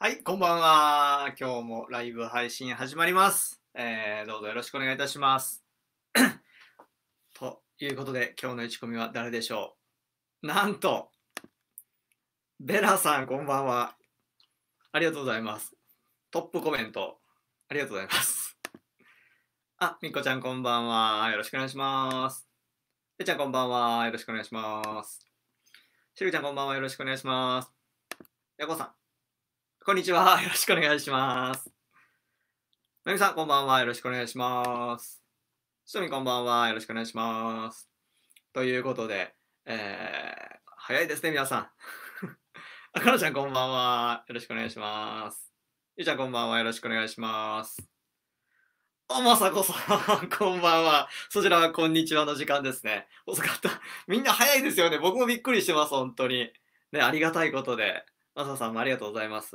はい、こんばんは。今日もライブ配信始まります。どうぞよろしくお願いいたします。ということで、今日の1組は誰でしょう。なんと、ベラさん、こんばんは。ありがとうございます。トップコメント、ありがとうございます。あ、みっこちゃん、こんばんは。よろしくお願いします。てちゃん、こんばんは。よろしくお願いします。しるちゃん、こんばんは。よろしくお願いします。やこさん、こんにちは。よろしくお願いします。まゆみさん、こんばんは。よろしくお願いします。ひとみこんばんは。よろしくお願いします。ということで、早いですね、皆さん。あかなちゃんこんばんは。よろしくお願いします。ゆうちゃんこんばんは。よろしくお願いします。まさこさん、こんばんは。そちらはこんにちはの時間ですね。遅かった。みんな早いですよね。僕もびっくりしてます、本当に。ね、ありがたいことで。まささんもありがとうございます。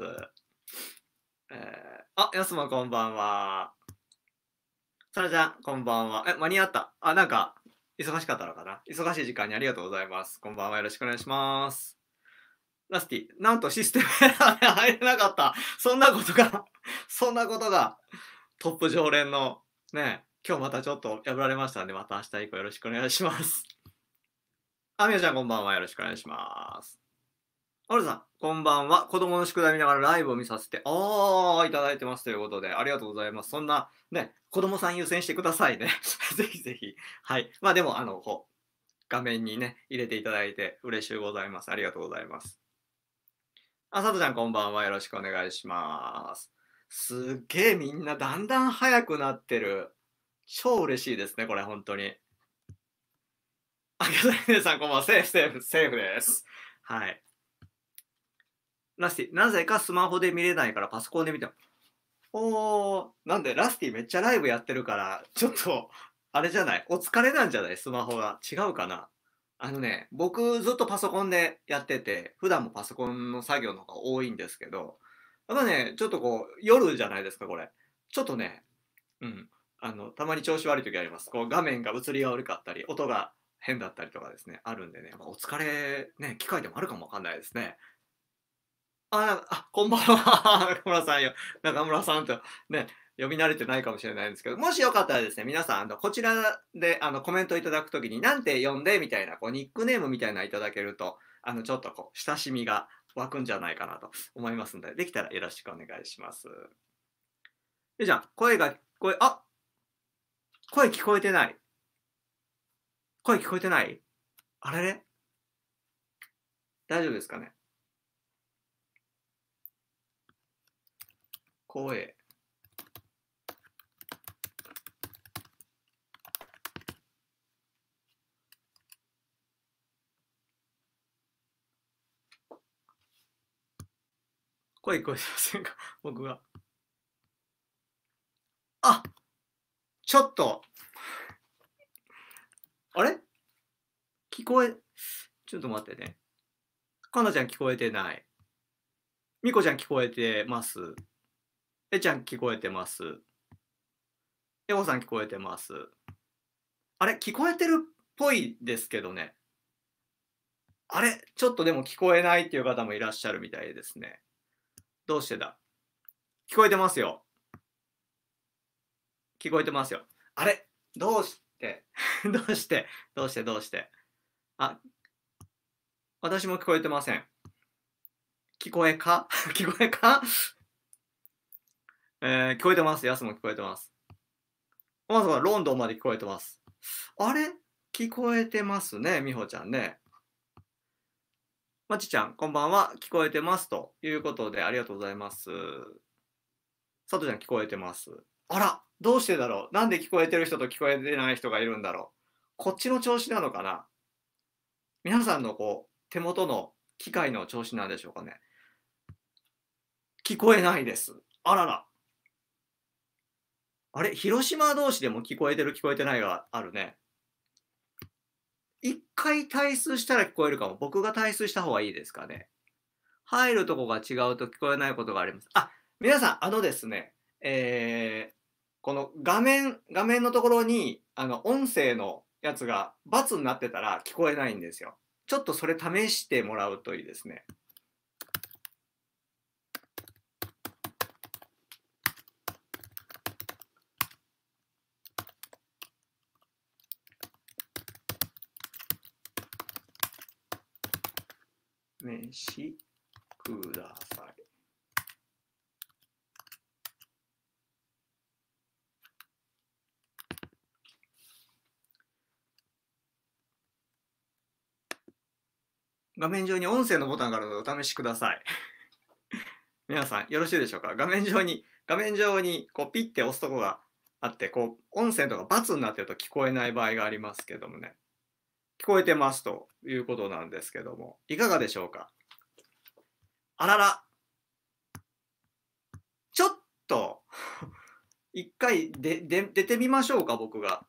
やすまこんばんは。さらちゃん、こんばんは。間に合った。なんか、忙しかったのかな。忙しい時間にありがとうございます。こんばんは。よろしくお願いします。ラスティ、なんとシステムエラーで入れなかった。そんなことが、そんなことが、トップ常連の、ね、今日またちょっと破られましたんで、また明日以降よろしくお願いします。みやちゃんこんばんは。よろしくお願いします。オルさん、こんばんは。子供の宿題見ながらライブを見させて、いただいてますということで、ありがとうございます。そんな、ね、子供さん優先してくださいね。ぜひぜひ。はい。まあでも、画面にね、入れていただいて嬉しゅうございます。ありがとうございます。さとちゃんこんばんは。よろしくお願いします。すっげえみんなだんだん早くなってる。超嬉しいですね、これ本当に。ギャザリネさんこんばんは。セーフ、セーフ、セーフです。はい。ラスティ、なぜかスマホで見れないからパソコンで見ても。なんでラスティめっちゃライブやってるから、ちょっと、あれじゃない、お疲れなんじゃないスマホが。違うかな。僕ずっとパソコンでやってて、普段もパソコンの作業の方が多いんですけど、やっぱね、ちょっとこう、夜じゃないですか、これ。ちょっとね、うん、たまに調子悪い時あります。こう、画面が映りが悪かったり、音が変だったりとかですね、あるんでね、お疲れ、ね、機会でもあるかもわかんないですね。こんばんは。中村さんよ。中村さんとね、呼び慣れてないかもしれないんですけど、もしよかったらですね、皆さん、こちらで、コメントいただくときに、なんて呼んでみたいな、こう、ニックネームみたいなのいただけると、ちょっとこう、親しみが湧くんじゃないかなと思いますので、できたらよろしくお願いします。じゃあ、声聞こえてない。声聞こえてない。あれれ大丈夫ですかね。声。声聞こえてませんか僕が。あ、ちょっと。あれ聞こえ、ちょっと待ってね。かなちゃん聞こえてない。みこちゃん聞こえてます。えちゃん聞こえてます。えこさん聞こえてます。あれ聞こえてるっぽいですけどね。あれちょっとでも聞こえないっていう方もいらっしゃるみたいですね。どうしてだ聞こえてますよ。聞こえてますよ。あれどうしてどうしてどうしてあ、私も聞こえてません。聞こえか聞こえか聞こえてます。やすも聞こえてます。まずはロンドンまで聞こえてます。あれ聞こえてますね、みほちゃんね。まちちゃん、こんばんは。聞こえてますということで、ありがとうございます。さとちゃん、聞こえてます。あら、どうしてだろう。なんで聞こえてる人と聞こえてない人がいるんだろう。こっちの調子なのかな。皆さんのこう、手元の機械の調子なんでしょうかね。聞こえないです。あらら。あれ、広島同士でも聞こえてる聞こえてないがあるね。一回退出したら聞こえるかも。僕が退出した方がいいですかね。入るとこが違うと聞こえないことがあります。皆さん、ですね、この画面のところに、音声のやつが×になってたら聞こえないんですよ。ちょっとそれ試してもらうといいですね。 飯ください。画面上に音声のボタンがあるのでお試しください。皆さんよろしいでしょうか。画面上にこうピッて押すとこがあって、こう音声とか×になってると聞こえない場合がありますけどもね。聞こえてますということなんですけども、いかがでしょうか。あらら、ちょっと一回出てみましょうか、僕が。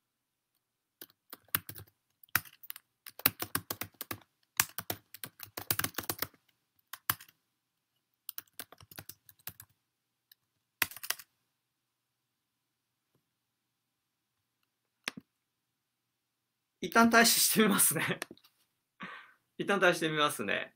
一旦退出してみますね。一旦退出してみますね。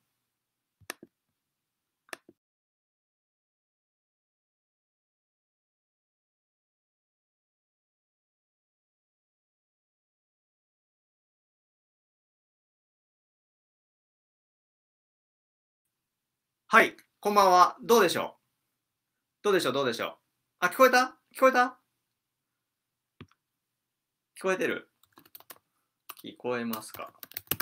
はい、こんばんは。どうでしょう。どうでしょう、どうでしょう。あ、聞こえた？聞こえた？聞こえてる？聞こえますか？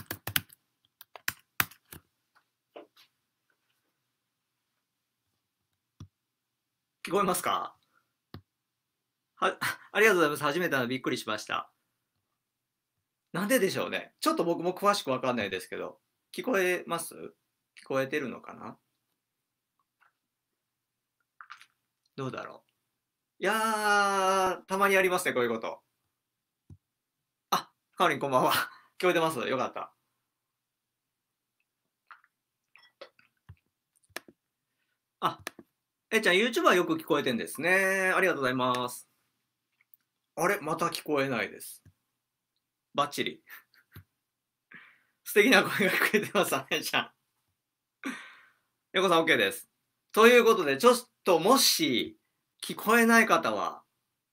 聞こえますか？は、ありがとうございます。初めてなのでびっくりしました。なんででしょうね。ちょっと僕も詳しくわかんないですけど、聞こえます？聞こえてるのかな？どうだろう。いやー、たまにありますね、こういうこと。あ、かおりんこんばんは。聞こえてます？よかった。あ、ちゃん、YouTube はよく聞こえてんですね。ありがとうございます。あれ、また聞こえないです。バッチリ。素敵な声が聞こえてます、あやちゃん。よこさん OK です。ということで、ちょっともし聞こえない方は、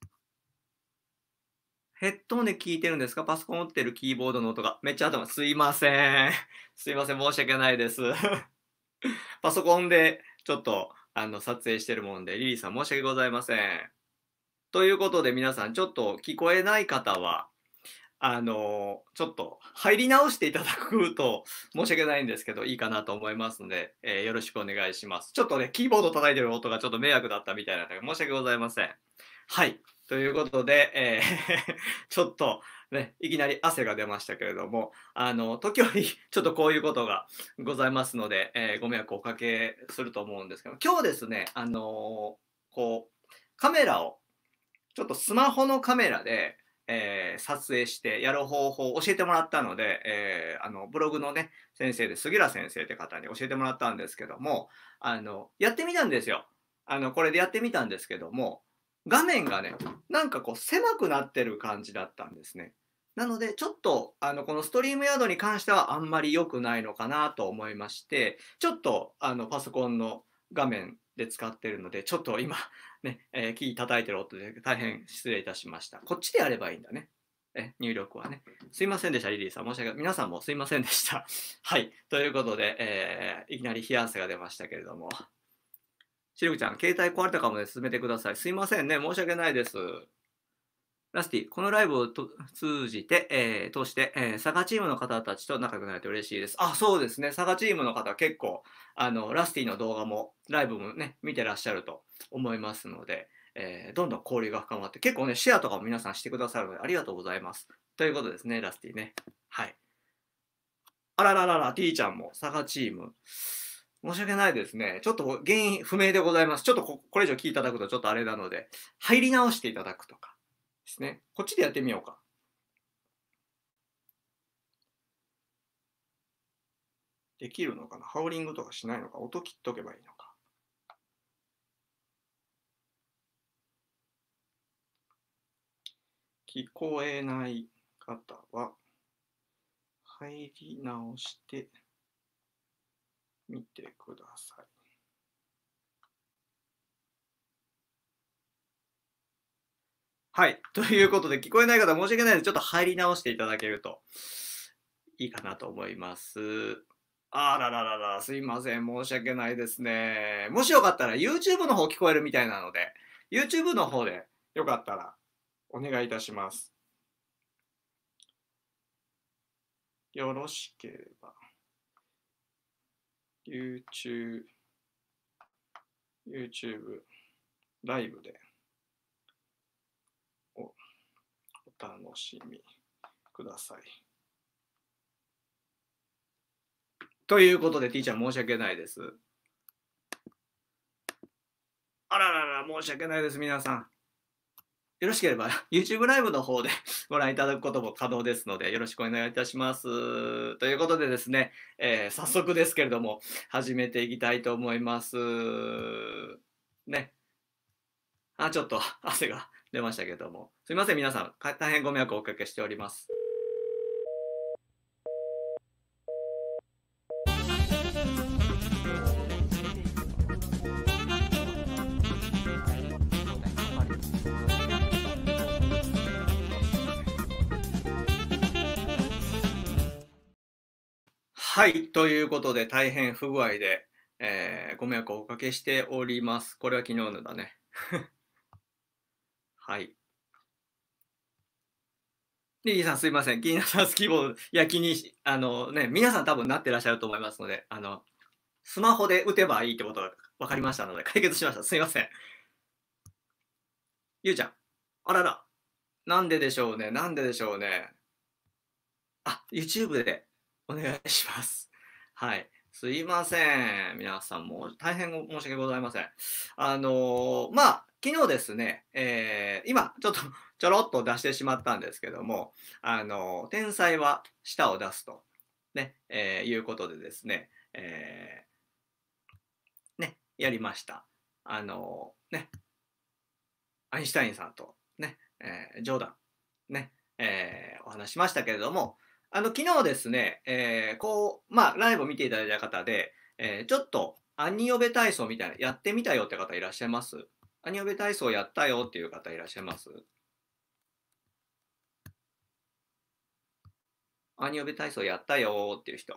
ヘッドホンで聞いてるんですか？パソコン持ってるキーボードの音がめっちゃ頭、すいません。すいません、申し訳ないです。パソコンでちょっと撮影してるもんで、リリーさん申し訳ございません。ということで皆さん、ちょっと聞こえない方は、ちょっと入り直していただくと申し訳ないんですけど、いいかなと思いますので、よろしくお願いします。ちょっとね、キーボード叩いてる音がちょっと迷惑だったみたいなので、申し訳ございません。はい。ということで、ちょっとね、いきなり汗が出ましたけれども、時折ちょっとこういうことがございますので、ご迷惑をおかけすると思うんですけど、今日ですね、こう、カメラを、ちょっとスマホのカメラで、撮影してやる方法を教えてもらったので、ブログのね、先生で杉浦先生って方に教えてもらったんですけども、やってみたんですよ。これでやってみたんですけども、画面がね、なんかこう狭くなってる感じだったんですね。なので、ちょっと、このストリームヤードに関してはあんまり良くないのかなと思いまして、ちょっと、パソコンの画面で使ってるので、ちょっと今、ね、キー叩いてる音で大変失礼いたしました。こっちでやればいいんだね。入力はね。すいませんでした、リリーさん。申し訳ない。皆さんもすいませんでした。はい。ということで、いきなり冷や汗が出ましたけれども。しるくちゃん、携帯壊れたかもで進めてください。すいませんね。申し訳ないです。ラスティ、このライブを通じて、通して、佐賀チームの方たちと仲良くなれて嬉しいです。あ、そうですね。佐賀チームの方結構、ラスティの動画も、ライブもね、見てらっしゃると思いますので、どんどん交流が深まって、結構ね、シェアとかも皆さんしてくださるので、ありがとうございます。ということですね、ラスティね。はい。あらららら、T ちゃんも、佐賀チーム。申し訳ないですね。ちょっと原因不明でございます。ちょっとこれ以上聞いていただくとちょっとあれなので、入り直していただくとかですね。こっちでやってみようか。できるのかな？ハウリングとかしないのか？音切っとけばいいのか？聞こえない方は入り直してみてください。はい。ということで、聞こえない方申し訳ないので、ちょっと入り直していただけるといいかなと思います。 あらららら、すいません、申し訳ないですね。もしよかったら YouTube の方聞こえるみたいなので、YouTube の方でよかったらお願いいたします。よろしければ、YouTube ライブでお楽しみください。ということで、T ちゃん申し訳ないです。あららら、申し訳ないです、皆さん。よろしければ YouTube ライブの方でご覧いただくことも可能ですので、よろしくお願いいたします。ということでですね、早速ですけれども、始めていきたいと思います。ね。ちょっと汗が出ましたけども。すいません、皆さん、大変ご迷惑をおかけしております。はい、ということで大変不具合で、ご迷惑をおかけしております。これは昨日のだね。はい。リリーさんすいません。気になったスキーボード、いや、皆さん多分なってらっしゃると思いますので、スマホで打てばいいってことが分かりましたので、解決しました。すいません。ゆうちゃん。あらら。なんででしょうね。なんででしょうね。YouTube でお願いします。はい。すいません。皆さんも大変申し訳ございません。昨日ですね、今ちょっとちょろっと出してしまったんですけども、天才は舌を出すと、ね、いうことでですね、やりました。アインシュタインさんとね、ジョーダン、ね、お話ししましたけれども、昨日ですね、ライブを見ていただいた方で、ちょっとアニオベ体操みたいな、やってみたよって方いらっしゃいます？アニオベ体操やったよっていう方いらっしゃいます？アニオベ体操やったよっていう人。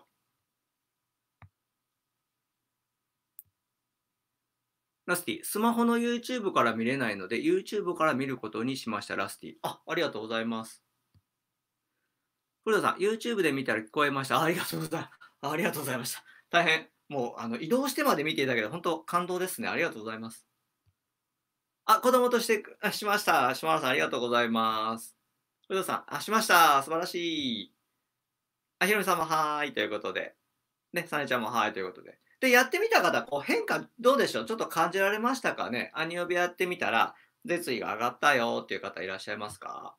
ラスティ、スマホの YouTube から見れないので、YouTube から見ることにしました、ラスティ。ありがとうございます。古田さん、YouTube で見たら聞こえました。ありがとうございます。ありがとうございました。大変、もう移動してまで見ていただけど、本当感動ですね。ありがとうございます。子供としてしました。島原さん、ありがとうございます。古田さん、しました。素晴らしい。ひろみさんもはーいということで。ね、さねちゃんもはーいということで。で、やってみた方、変化どうでしょう？ちょっと感じられましたかね？アニオビやってみたら、舌位が上がったよっていう方いらっしゃいますか？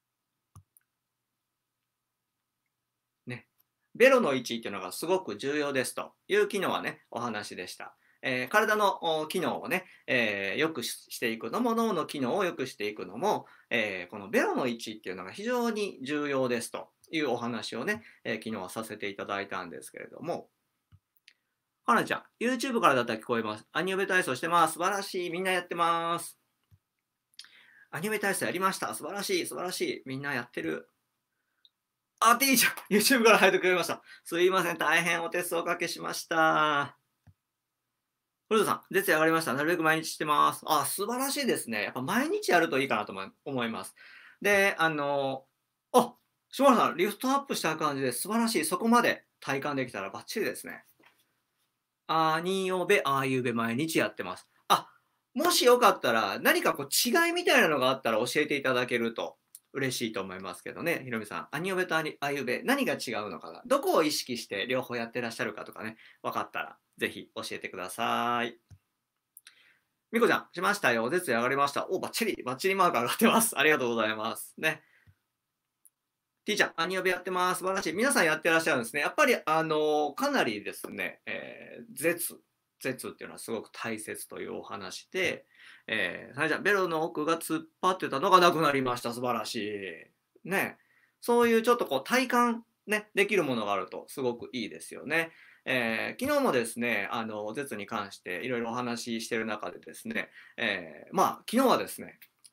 ね。ベロの位置っていうのがすごく重要ですという機能はね、お話でした。体の機能をね、良くしていくのも、脳の機能を良くしていくのも、このベロの位置っていうのが非常に重要ですというお話をね、昨日はさせていただいたんですけれども、はなちゃん、YouTube からだったら聞こえます。アニオベ体操してます。素晴らしい。みんなやってます。アニメ体操やりました。素晴らしい。素晴らしい。みんなやってる。T ちゃん、YouTube から入ってくれました。すいません。大変お手数おかけしました。古田さん、絶上がりました。なるべく毎日してます。素晴らしいですね。やっぱ毎日やるといいかなと思います。で、島原さん、リフトアップした感じで素晴らしい。そこまで体感できたらバッチリですね。あいうべ、あいうべ毎日やってます。もしよかったら、何か違いみたいなのがあったら教えていただけると嬉しいと思いますけどね。ひろみさん、アニオベとあいうべ、何が違うのかな、どこを意識して両方やってらっしゃるかとかね、分かったらぜひ教えてください。みこちゃん、しましたよ。絶上がりました。バッチリ、バッチリマーク上がってます。ありがとうございます。ね。T ちゃん、アニオベやってます。素晴らしい。皆さんやってらっしゃるんですね。やっぱり、かなりですね、舌っていうのはすごく大切というお話で、さねちゃん、ベロの奥が突っ張ってたのがなくなりました。素晴らしい。ね。そういうちょっと体感、ね、できるものがあるとすごくいいですよね。昨日もですね、舌に関していろいろお話ししている中でですね、昨日はですね、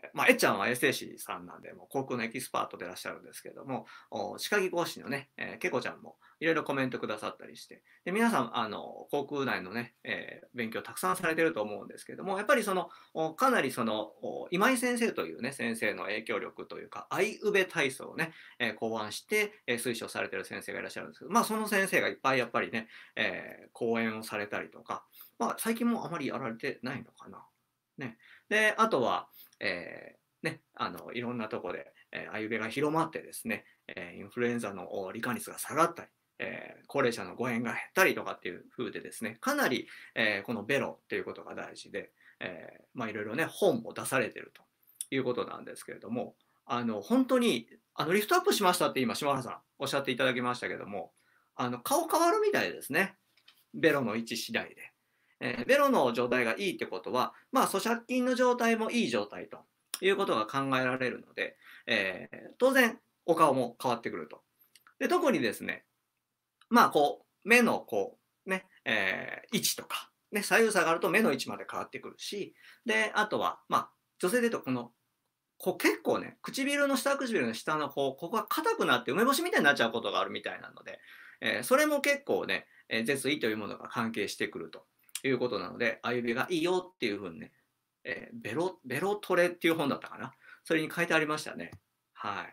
まあ、えっちゃんは衛生士さんなんで、もう航空のエキスパートでいらっしゃるんですけども、歯科技講師のね、けこちゃんもいろいろコメントくださったりして、で皆さん、航空内のね、勉強たくさんされてると思うんですけども、やっぱりかなり今井先生というね、先生の影響力というか、相宇部体操をね、考案して、推奨されてる先生がいらっしゃるんですけど、まあ、その先生がいっぱいやっぱりね、講演をされたりとか、まあ、最近もあまりやられてないのかな。ね。で、あとは、ね、いろんなとこで、あゆべが広まってですね、インフルエンザの罹患率が下がったり、高齢者の誤嚥が減ったりとかっていう風でですね、かなり、このベロっていうことが大事で、まあいろいろね、本も出されてるということなんですけれども、本当に、リフトアップしましたって今、島原さんおっしゃっていただきましたけども、顔変わるみたいですね。ベロの位置次第で。ベロの状態がいいってことは、まあ、咀嚼筋の状態もいい状態ということが考えられるので、当然、お顔も変わってくると。で、特にですね、まあ、目のね、位置とか、ね、左右差があると目の位置まで変わってくるし、で、あとは、まあ、女性で言うと、結構ね、唇の下唇の下のここが硬くなって梅干しみたいになっちゃうことがあるみたいなので、それも結構ね、舌位というものが関係してくるということなので、あゆべがいいよっていうふうにね、ベロトレっていう本だったかな。それに書いてありましたね。はい。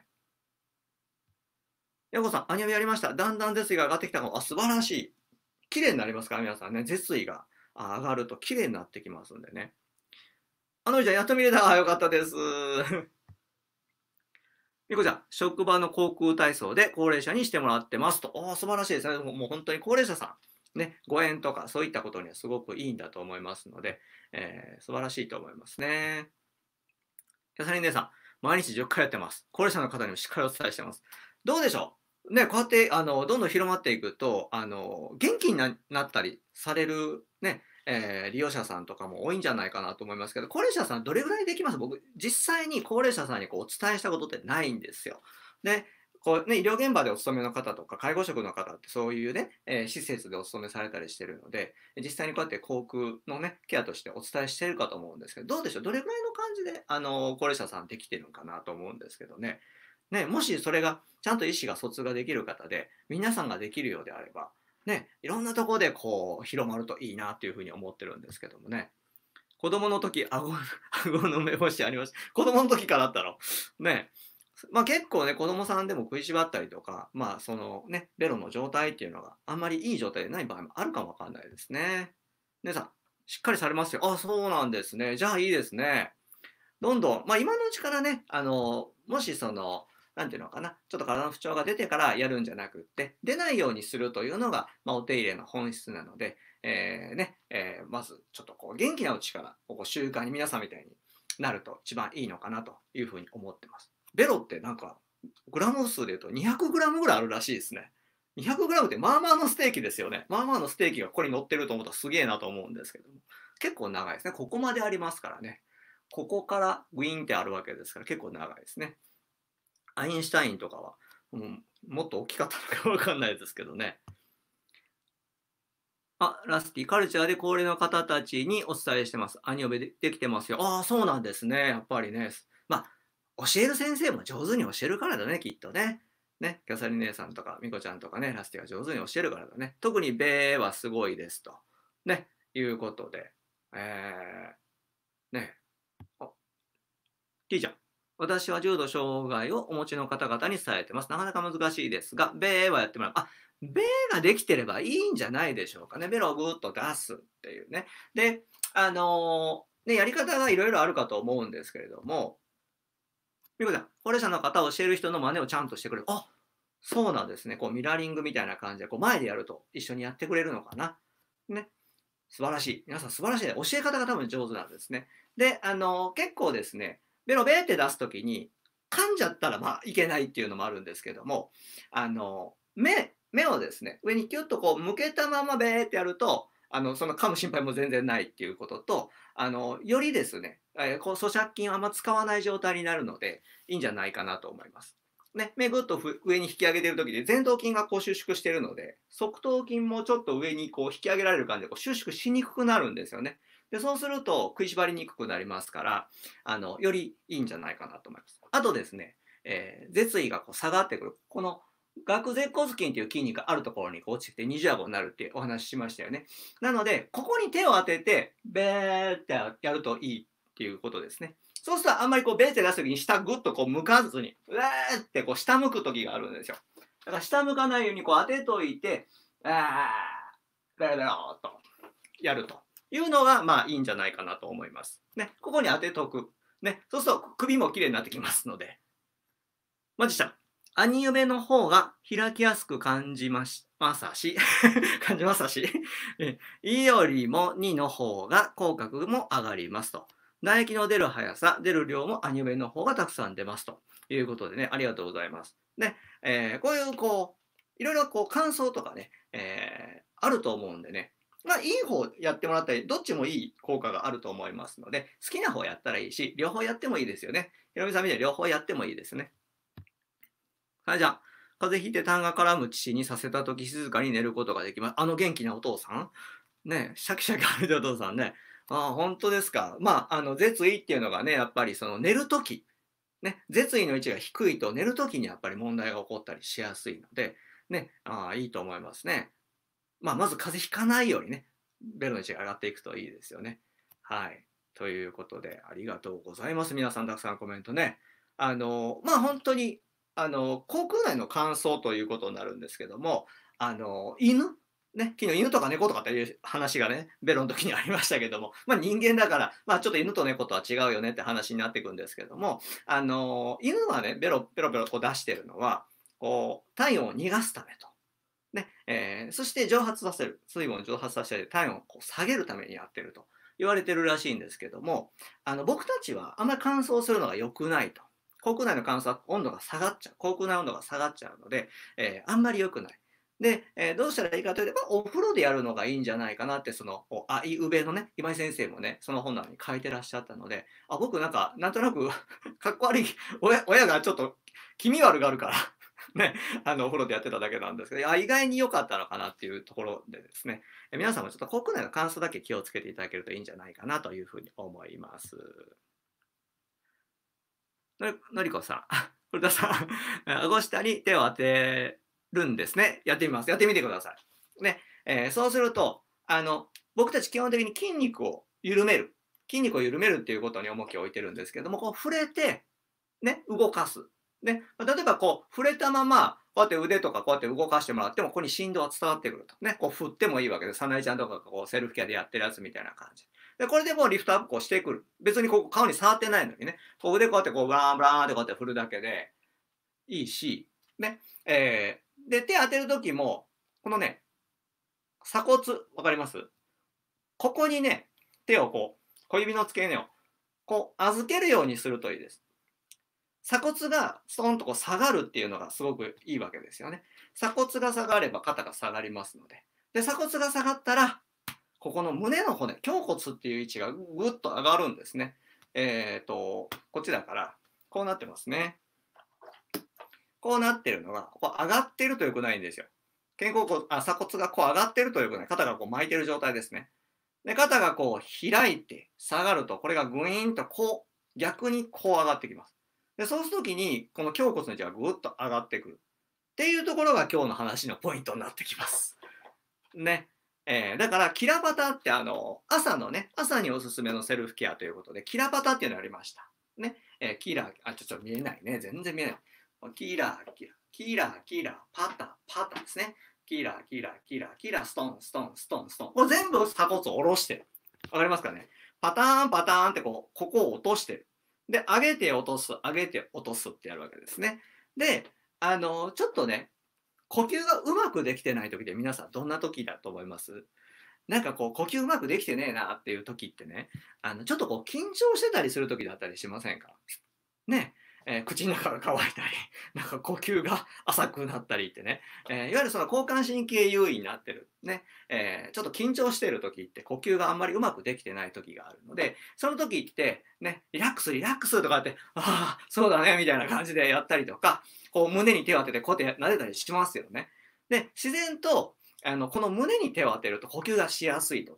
ヤコさん、アニメやりました。だんだん舌位が上がってきたかも。あ、素晴らしい。綺麗になりますから、皆さんね。舌位が上がると綺麗になってきますんでね。じゃん、やっと見れた。よかったです。みこちゃん、職場の航空体操で高齢者にしてもらってますと。素晴らしいですね。もう本当に高齢者さん、ね、ご縁とかそういったことにはすごくいいんだと思いますので、素晴らしいと思いますね。キャサリン姉さん、毎日10回やってます。高齢者の方にもしっかりお伝えしてます。どうでしょうね、こうやってどんどん広まっていくと元気になったりされる、ね利用者さんとかも多いんじゃないかなと思いますけど、高齢者さんどれぐらいできます？僕、実際に高齢者さんにお伝えしたことってないんですよ。で、医療現場でお勤めの方とか介護職の方ってそういうね、施設でお勤めされたりしてるので、実際にこうやって航空のね、ケアとしてお伝えしているかと思うんですけど、どうでしょう、どれぐらいの感じで高齢者さんできてるのかなと思うんですけどね。ね、もしそれがちゃんと意思が疎通ができる方で、皆さんができるようであれば、ね、いろんなところで広まるといいなというふうに思ってるんですけどもね。子供の時、顎の目星ありました。子供の時からあったの。ね。まあ結構ね、子供さんでも食いしばったりとか、まあベロの状態っていうのがあんまりいい状態でない場合もあるかもわかんないですね。姉さん、しっかりされますよ。あ、そうなんですね。じゃあいいですね。どんどん、まあ今のうちからね、もしなんていうのかな、ちょっと体の不調が出てからやるんじゃなくって、出ないようにするというのが、まあ、お手入れの本質なので、まずちょっと元気なうちから習慣に皆さんみたいになると一番いいのかなというふうに思ってます。ベロってなんか、グラム数で言うと200グラムぐらいあるらしいですね。200グラムってまあまあのステーキですよね。まあまあのステーキがここに乗ってると思ったらすげえなと思うんですけども。結構長いですね。ここまでありますからね。ここからウィーンってあるわけですから結構長いですね。アインシュタインとかは、もっと大きかったのかわかんないですけどね。ラスティ、カルチャーで高齢の方たちにお伝えしてます。アニオベできてますよ。そうなんですね。やっぱりね。まあ、教える先生も上手に教えるからだね、きっとね。ね、キャサリ姉さんとか、ミコちゃんとかね、ラスティが上手に教えるからだね。特に米はすごいですと。ね、いうことで。ね、T ちゃん。私は重度障害をお持ちの方々に伝えてます。なかなか難しいですが、ベーはやってもらう。ベーができてればいいんじゃないでしょうかね。ベロをぐーっと出すっていうね。で、やり方がいろいろあるかと思うんですけれども、みこちゃん、高齢者の方を教える人の真似をちゃんとしてくれる。そうなんですね。ミラーリングみたいな感じで、前でやると一緒にやってくれるのかな。ね。素晴らしい。皆さん素晴らしいね。教え方が多分上手なんですね。で、結構ですね、ベロベーって出すときに、噛んじゃったらまあいけないっていうのもあるんですけども、目をですね、上にキュッと向けたままベーってやると、その噛む心配も全然ないっていうことと、よりですね、咀嚼筋をあんま使わない状態になるので、いいんじゃないかなと思います。ね、目ぐっと上に引き上げてる時で前頭筋が収縮しているので、側頭筋もちょっと上に引き上げられる感じで収縮しにくくなるんですよね。 で、そうすると食いしばりにくくなりますから、よりいいんじゃないかなと思います。あとですね、舌位がこう下がってくる。この顎舌骨筋っていう筋肉があるところにこう落ちてきて二重顎になるっていうお話ししましたよね。なので、ここに手を当てて、ベーってやるといいっていうことですね。そうするとあんまりこうベーって出すときに下ぐっとこう向かずに、うわーってこう下向くときがあるんですよ。だから下向かないようにこう当てといて、ベロベローとやるというのがまあいいんじゃないかなと思います。ね、ここに当てとく。ね、そうすると首もきれいになってきますので。マジシャン。兄嫁の方が開きやすく感じまさし。感じまさし。いよりも2の方が口角も上がりますと。唾液の出る速さ、出る量も兄嫁の方がたくさん出ますということでね、ありがとうございます。ね、こういうこう、いろいろこう感想とかね、あると思うんでね、まあいい方やってもらったり、どっちもいい効果があると思いますので、好きな方やったらいいし、両方やってもいいですよね。ひろみさんみたいに両方やってもいいですね。はい、じゃあ、風邪ひいて痰が絡む父にさせたとき静かに寝ることができます。元気なお父さんね、シャキシャキ歩いてるお父さんね。ああ、本当ですか。舌位っていうのがね、やっぱりその寝るとき、ね、舌位の位置が低いと寝るときにやっぱり問題が起こったりしやすいので、ね、いいと思いますね。まず風邪ひかないようにね、ベロの位置が上がっていくといいですよね。はい。ということで、ありがとうございます。皆さんたくさんコメントね。本当に、口腔内の乾燥ということになるんですけども、犬ね、昨日犬とか猫とかっていう話がね、ベロの時にありましたけども、人間だから、ちょっと犬と猫とは違うよねって話になっていくんですけども、犬はね、ベロペロペロこう出してるのは、こう、体温を逃がすためと。ねそして蒸発させる、水分を蒸発させて体温をこう下げるためにやってると言われてるらしいんですけども、僕たちはあんまり乾燥するのが良くないと。口腔内の乾燥は温度が下がっちゃう。口腔内温度が下がっちゃうので、あんまり良くない。で、どうしたらいいかというと、お風呂でやるのがいいんじゃないかなって、その、あいうべのね、今井先生もね、その本なのに書いてらっしゃったので、僕なんとなくかっこ悪い親がちょっと気味悪があるからね、お風呂でやってただけなんですけど、意外に良かったのかなっていうところでですね、皆さんもちょっと口腔内の乾燥だけ気をつけていただけるといいんじゃないかなというふうに思います。のりこさん、古田さん、顎下に手を当てるんですね。やってみます。やってみてください。ね、そうすると、僕たち基本的に筋肉を緩める。筋肉を緩めるっていうことに重きを置いてるんですけども、こう触れて、ね、動かす。ね、例えばこう、触れたまま、こうやって腕とかこうやって動かしてもらっても、ここに振動は伝わってくると。ね、こう振ってもいいわけです。さなえちゃんとかがこうセルフケアでやってるやつみたいな感じ。で、これでもうリフトアップをしてくる。別にこう顔に触ってないのにね、こう腕こうやってこうブラーンブラーンってこうやって振るだけでいいし、ね、で、手当てる時も、このね、鎖骨、わかります？ここにね、手をこう、小指の付け根を、こう預けるようにするといいです。鎖骨がストーンとこう下がるっていうのがすごくいいわけですよね。鎖骨が下がれば肩が下がりますので。で、鎖骨が下がったら、ここの胸の骨、胸骨っていう位置がぐっと上がるんですね。こっちだから、こうなってますね。こうなってるのが、ここ上がってると良くないんですよ。肩甲骨、鎖骨がこう上がってると良くない。肩がこう巻いてる状態ですね。で、肩がこう開いて下がると、これがグイーンとこう、逆にこう上がってきます。で、そうするときに、この胸骨の位置がぐっと上がってくる。っていうところが今日の話のポイントになってきます。ね。だから、キラパタって朝のね、朝におすすめのセルフケアということで、キラパタっていうのがありました。ね。キラー、ちょっと見えないね。全然見えない。キラー、キラー、キラー、キラー、パタ、パタですね。キラー、キラー、キラー、キラー、ストン、ストン、ストン、ストン。これ全部鎖骨を下ろしてる。わかりますかね？パターン、パターンってここを落としてる。で、上げて落とす、上げて落とすってやるわけですね。で、ちょっとね、呼吸がうまくできてない時で皆さんどんな時だと思います？なんかこう呼吸うまくできてねえなっていう時ってね、ちょっとこう緊張してたりする時だったりしませんか？ね。口の中が乾いたり、なんか呼吸が浅くなったりってね、いわゆるその交感神経優位になってる、ね、ちょっと緊張してる時って呼吸があんまりうまくできてない時があるので、その時ってね、リラックスリラックスとかって、ああ、そうだねみたいな感じでやったりとか、こう胸に手を当ててこうやって撫でたりしますよね。で、自然とこの胸に手を当てると呼吸がしやすいとか、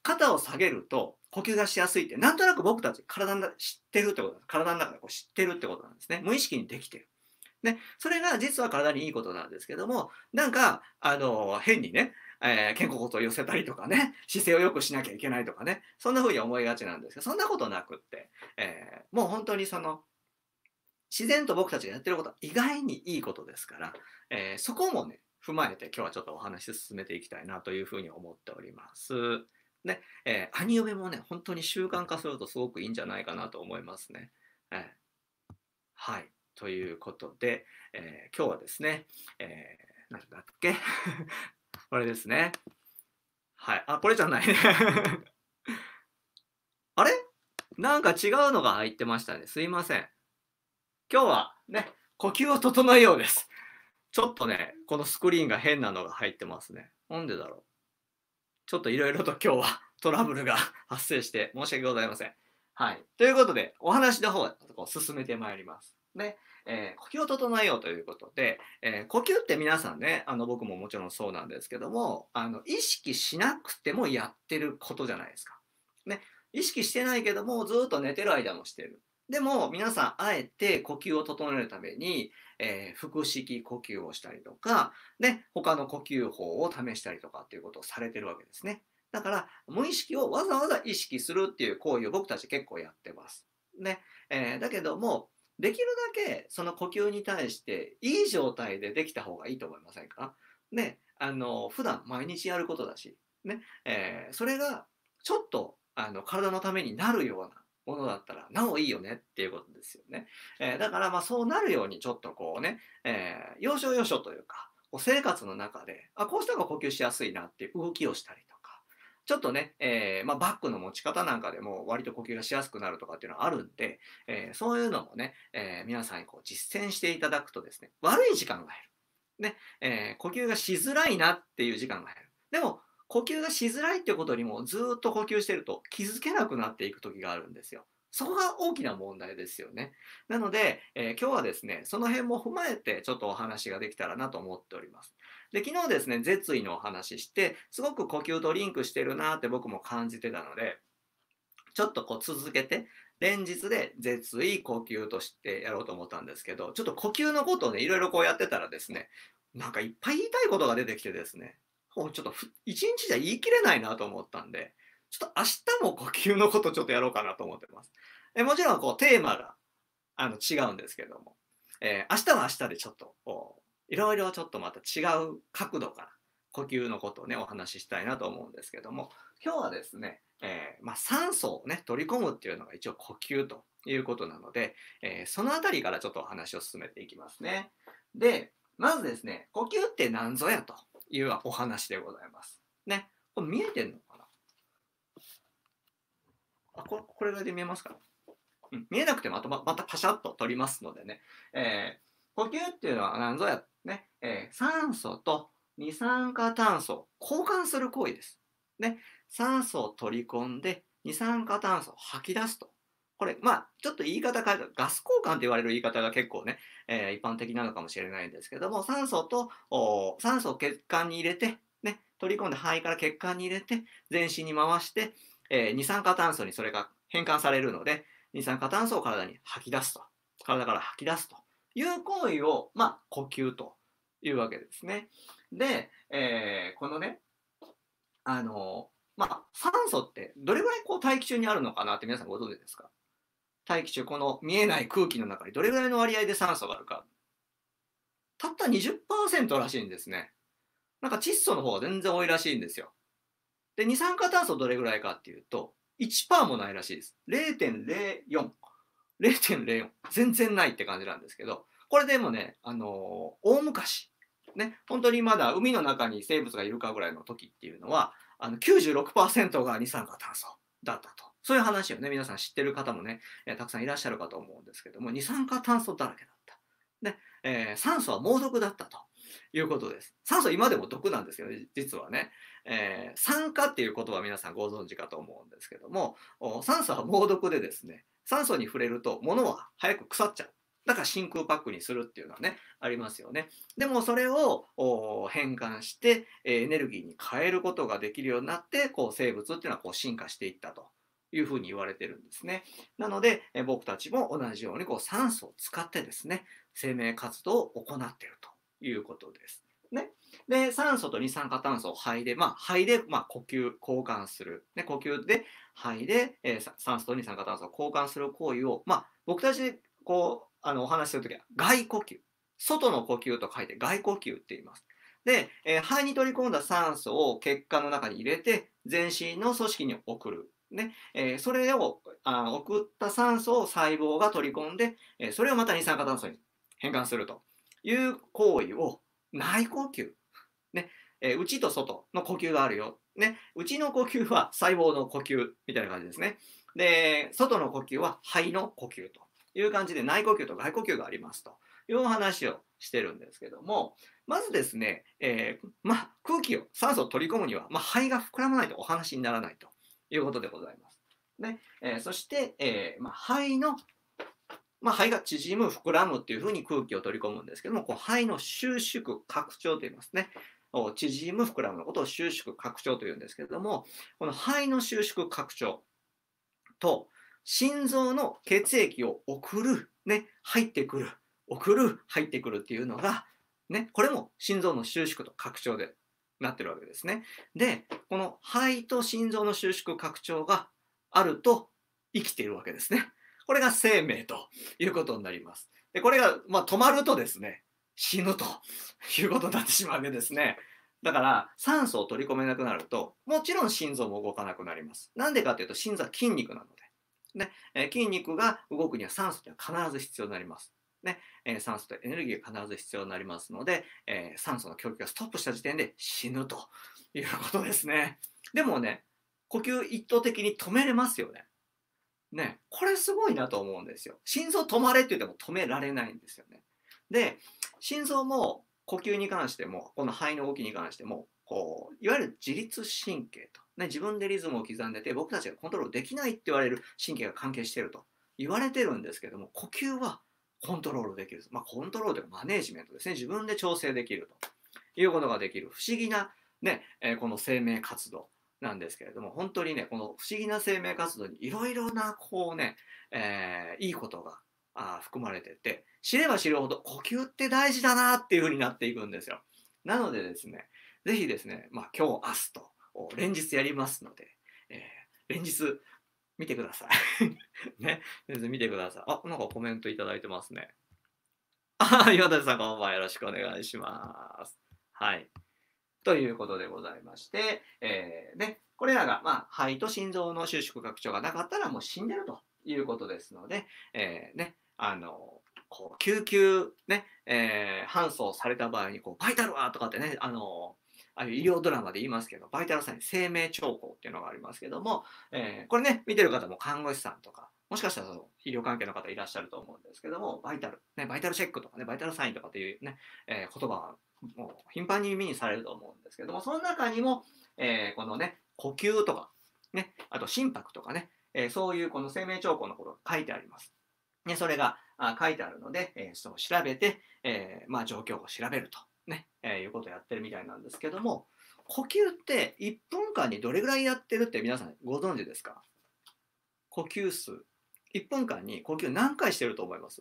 肩を下げると呼吸がしやすいってなんとなく僕たち体の中で知ってるってことなんです。体の中でこう知ってるってことなんですね。無意識にできてる。ね、それが実は体にいいことなんですけども、なんか、変にね、肩甲骨を寄せたりとかね、姿勢を良くしなきゃいけないとかね、そんな風に思いがちなんですけど、そんなことなくって、もう本当にその、自然と僕たちがやってることは意外にいいことですから、そこもね、踏まえて今日はちょっとお話進めていきたいなというふうに思っております。ね、アニオメもね、本当に習慣化するとすごくいいんじゃないかなと思いますね。はい。ということで、今日はですね、なんだっけこれですね。はい。あ、これじゃないねあれなんか違うのが入ってましたね。すいません。今日はね、呼吸を整えようです。ちょっとね、このスクリーンが変なのが入ってますね。なんでだろう。ちょっといろいろと今日はトラブルが発生して申し訳ございません。はい。ということで、お話の方を進めてまいります。ね。呼吸を整えようということで、呼吸って皆さんね、僕ももちろんそうなんですけども、意識しなくてもやってることじゃないですか。ね。意識してないけども、ずっと寝てる間もしてる。でも、皆さん、あえて呼吸を整えるために、腹式呼吸をしたりとか、ね、他の呼吸法を試したりとかっていうことをされてるわけですね。だから、無意識をわざわざ意識するっていう行為を僕たち結構やってます。ね。だけども、できるだけその呼吸に対していい状態でできた方がいいと思いませんか？ね、普段毎日やることだし、ね、それがちょっと体のためになるようなものだったらなおいいよねっていうことですよね。だからまあそうなるようにちょっとこうね、要所要所というか、こう生活の中で、こうした方が呼吸しやすいなっていう動きをしたりとか、ちょっとね、バッグの持ち方なんかでも割と呼吸がしやすくなるとかっていうのはあるんで、そういうのもね、皆さんにこう実践していただくとですね、悪い時間が減る。ね、呼吸がしづらいなっていう時間が減る。でも、呼吸がしづらいってことにもずっと呼吸してると気づけなくなっていく時があるんですよ。そこが大きな問題ですよね。なので、今日はですね、その辺も踏まえてちょっとお話ができたらなと思っております。で、昨日ですね、舌位のお話しして、すごく呼吸とリンクしてるなって僕も感じてたので、ちょっとこう続けて、連日で舌位呼吸としてやろうと思ったんですけど、ちょっと呼吸のことをね、いろいろこうやってたらですね、なんかいっぱい言いたいことが出てきてですね、ちょっと一日じゃ言い切れないなと思ったんで、ちょっと明日も呼吸のことちょっとやろうかなと思ってます。もちろんこうテーマが違うんですけども、明日は明日でちょっといろいろちょっとまた違う角度から呼吸のことをねお話ししたいなと思うんですけども、今日はですね、酸素をね取り込むっていうのが一応呼吸ということなので、そのあたりからちょっとお話を進めていきますね。で、まずですね、呼吸って何ぞやというお話でございます。ね、これ見えてんのかな？これぐらいで見えますか？見えなくてもまたパシャッと取りますのでね、呼吸っていうのは何ぞやね、酸素と二酸化炭素交換する行為です。ね、酸素を取り込んで二酸化炭素を吐き出すと。これ、ちょっと言い方変えると、ガス交換って言われる言い方が結構ね、一般的なのかもしれないんですけども、酸素を血管に入れて、ね、取り込んで肺から血管に入れて、全身に回して、二酸化炭素にそれが変換されるので、二酸化炭素を体に吐き出すと。体から吐き出すという行為を、呼吸というわけですね。で、このね、酸素ってどれぐらいこう大気中にあるのかなって皆さんご存知ですか？大気中、この見えない空気の中にどれぐらいの割合で酸素があるか。たった20%らしいんですね。なんか窒素の方が全然多いらしいんですよ。で、二酸化炭素どれぐらいかっていうと、1%もないらしいです。0.04。0.04。全然ないって感じなんですけど、これでもね、大昔、ね、本当にまだ海の中に生物がいるかぐらいの時っていうのは、96% が二酸化炭素だったと。そういう話をね、皆さん知ってる方もね、たくさんいらっしゃるかと思うんですけども、二酸化炭素だらけだった。で、酸素は猛毒だったということです。酸素今でも毒なんですよね、実はね。酸化っていう言葉は皆さんご存知かと思うんですけども、酸素は猛毒でですね、酸素に触れると物は早く腐っちゃう。 だから真空パックにするっていうのはね、ありますよね。でもそれを変換して、エネルギーに変えることができるようになって、こう生物っていうのはこう進化していったというふうに言われてるんですね。なので、僕たちも同じようにこう酸素を使ってですね、生命活動を行っているということです。ね、で酸素と二酸化炭素を肺で、呼吸交換する、ね、呼吸で肺で、酸素と二酸化炭素を交換する行為を、僕たちこうお話しするときは外呼吸、外の呼吸と書いて外呼吸って言います。で、肺に取り込んだ酸素を血管の中に入れて全身の組織に送る。ねそれを送った酸素を細胞が取り込んで、それをまた二酸化炭素に変換するという行為を内呼吸、ね内と外の呼吸があるよ、ね、内の呼吸は細胞の呼吸みたいな感じですね。で外の呼吸は肺の呼吸という感じで内呼吸と外呼吸がありますという話をしてるんですけども、まずですね、空気を酸素を取り込むには、肺が膨らまないとお話にならないということでございます。ねそして、肺が縮む膨らむっていうふうに空気を取り込むんですけども、こう肺の収縮拡張と言いますね。縮む膨らむのことを収縮拡張というんですけれども、この肺の収縮拡張と心臓の血液を送る、ね、入ってくる、送る、入ってくるっていうのが、ね、これも心臓の収縮と拡張でなってるわけですね。で、この肺と心臓の収縮拡張があると生きているわけですね。これが生命ということになります。で、これが、止まるとですね、死ぬということになってしまうわけですね。だから酸素を取り込めなくなると、もちろん心臓も動かなくなります。なんでかというと、心臓は筋肉なので。筋肉が動くには酸素には必ず必要になります。酸素とエネルギーが必ず必要になりますので、酸素の供給がストップした時点で死ぬということですね。でもね、呼吸一時的に止めれますよね。これすごいなと思うんですよ。心臓止まれって言っても止められないんですよね。で、心臓も呼吸に関しても、この肺の動きに関しても、いわゆる自律神経と、自分でリズムを刻んでて、僕たちがコントロールできないって言われる神経が関係していると言われてるんですけども、呼吸はコントロールできる。コントロールというかマネージメントですね。自分で調整できるということができる不思議な、この生命活動なんですけれども、本当にね、この不思議な生命活動にいろいろな、いいことが含まれてて、知れば知るほど呼吸って大事だなっていう風になっていくんですよ。なのでですね、ぜひですね、今日、明日と連日やりますので、連日見てください。ね、全然見てください。なんかコメントいただいてますね。岩田さんこんばんはよろしくお願いします。はい。ということでございまして、これらが、肺と心臓の収縮拡張がなかったらもう死んでるということですので、救急、搬送された場合にバイタルはとかってね、ああいう医療ドラマで言いますけど、バイタルサイン、生命兆候っていうのがありますけども、これね、見てる方も看護師さんとか、もしかしたらその医療関係の方いらっしゃると思うんですけども、バイタル、バイタルチェックとかね、バイタルサインとかっていうね、言葉はもう頻繁に耳にされると思うんですけども、その中にも、このね、呼吸とか、あと心拍とかね、そういうこの生命兆候のことが書いてあります。それが書いてあるので、その調べて、状況を調べると、いうことをやってるみたいなんですけども、呼吸って1分間にどれぐらいやってるって皆さんご存知ですか？呼吸数。1分間に呼吸何回してると思います？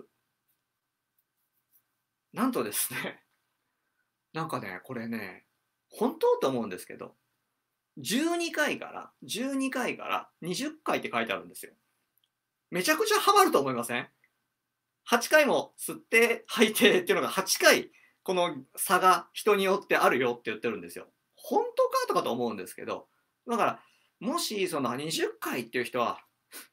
なんとですね、なんかね、これね、本当と思うんですけど、12回から20回って書いてあるんですよ。めちゃくちゃハマると思いません？8回も吸って吐いてっていうのが8回、この差が人によってあるよって言ってるんですよ。本当かとかと思うんですけど、だから、もしその20回っていう人は、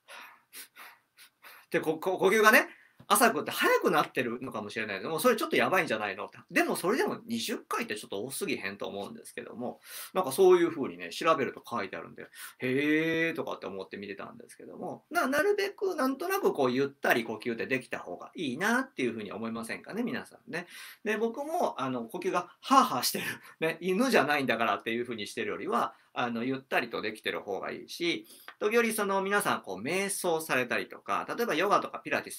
で呼吸がね、浅くって速くなってるのかもしれないけども、それちょっとやばいんじゃないのって。でもそれでも20回ってちょっと多すぎへんと思うんですけども、なんかそういう風にね、調べると書いてあるんで、へーとかって思って見てたんですけども、なるべくなんとなくゆったり呼吸ってできた方がいいなっていう風に思いませんかね、皆さんね。で、僕も呼吸がハーハーしてる、犬じゃないんだからっていう風にしてるよりは、ゆったりとできてる方がいいし、時折その皆さん瞑想されたりとか、例えばヨガとかピラティスとかされてる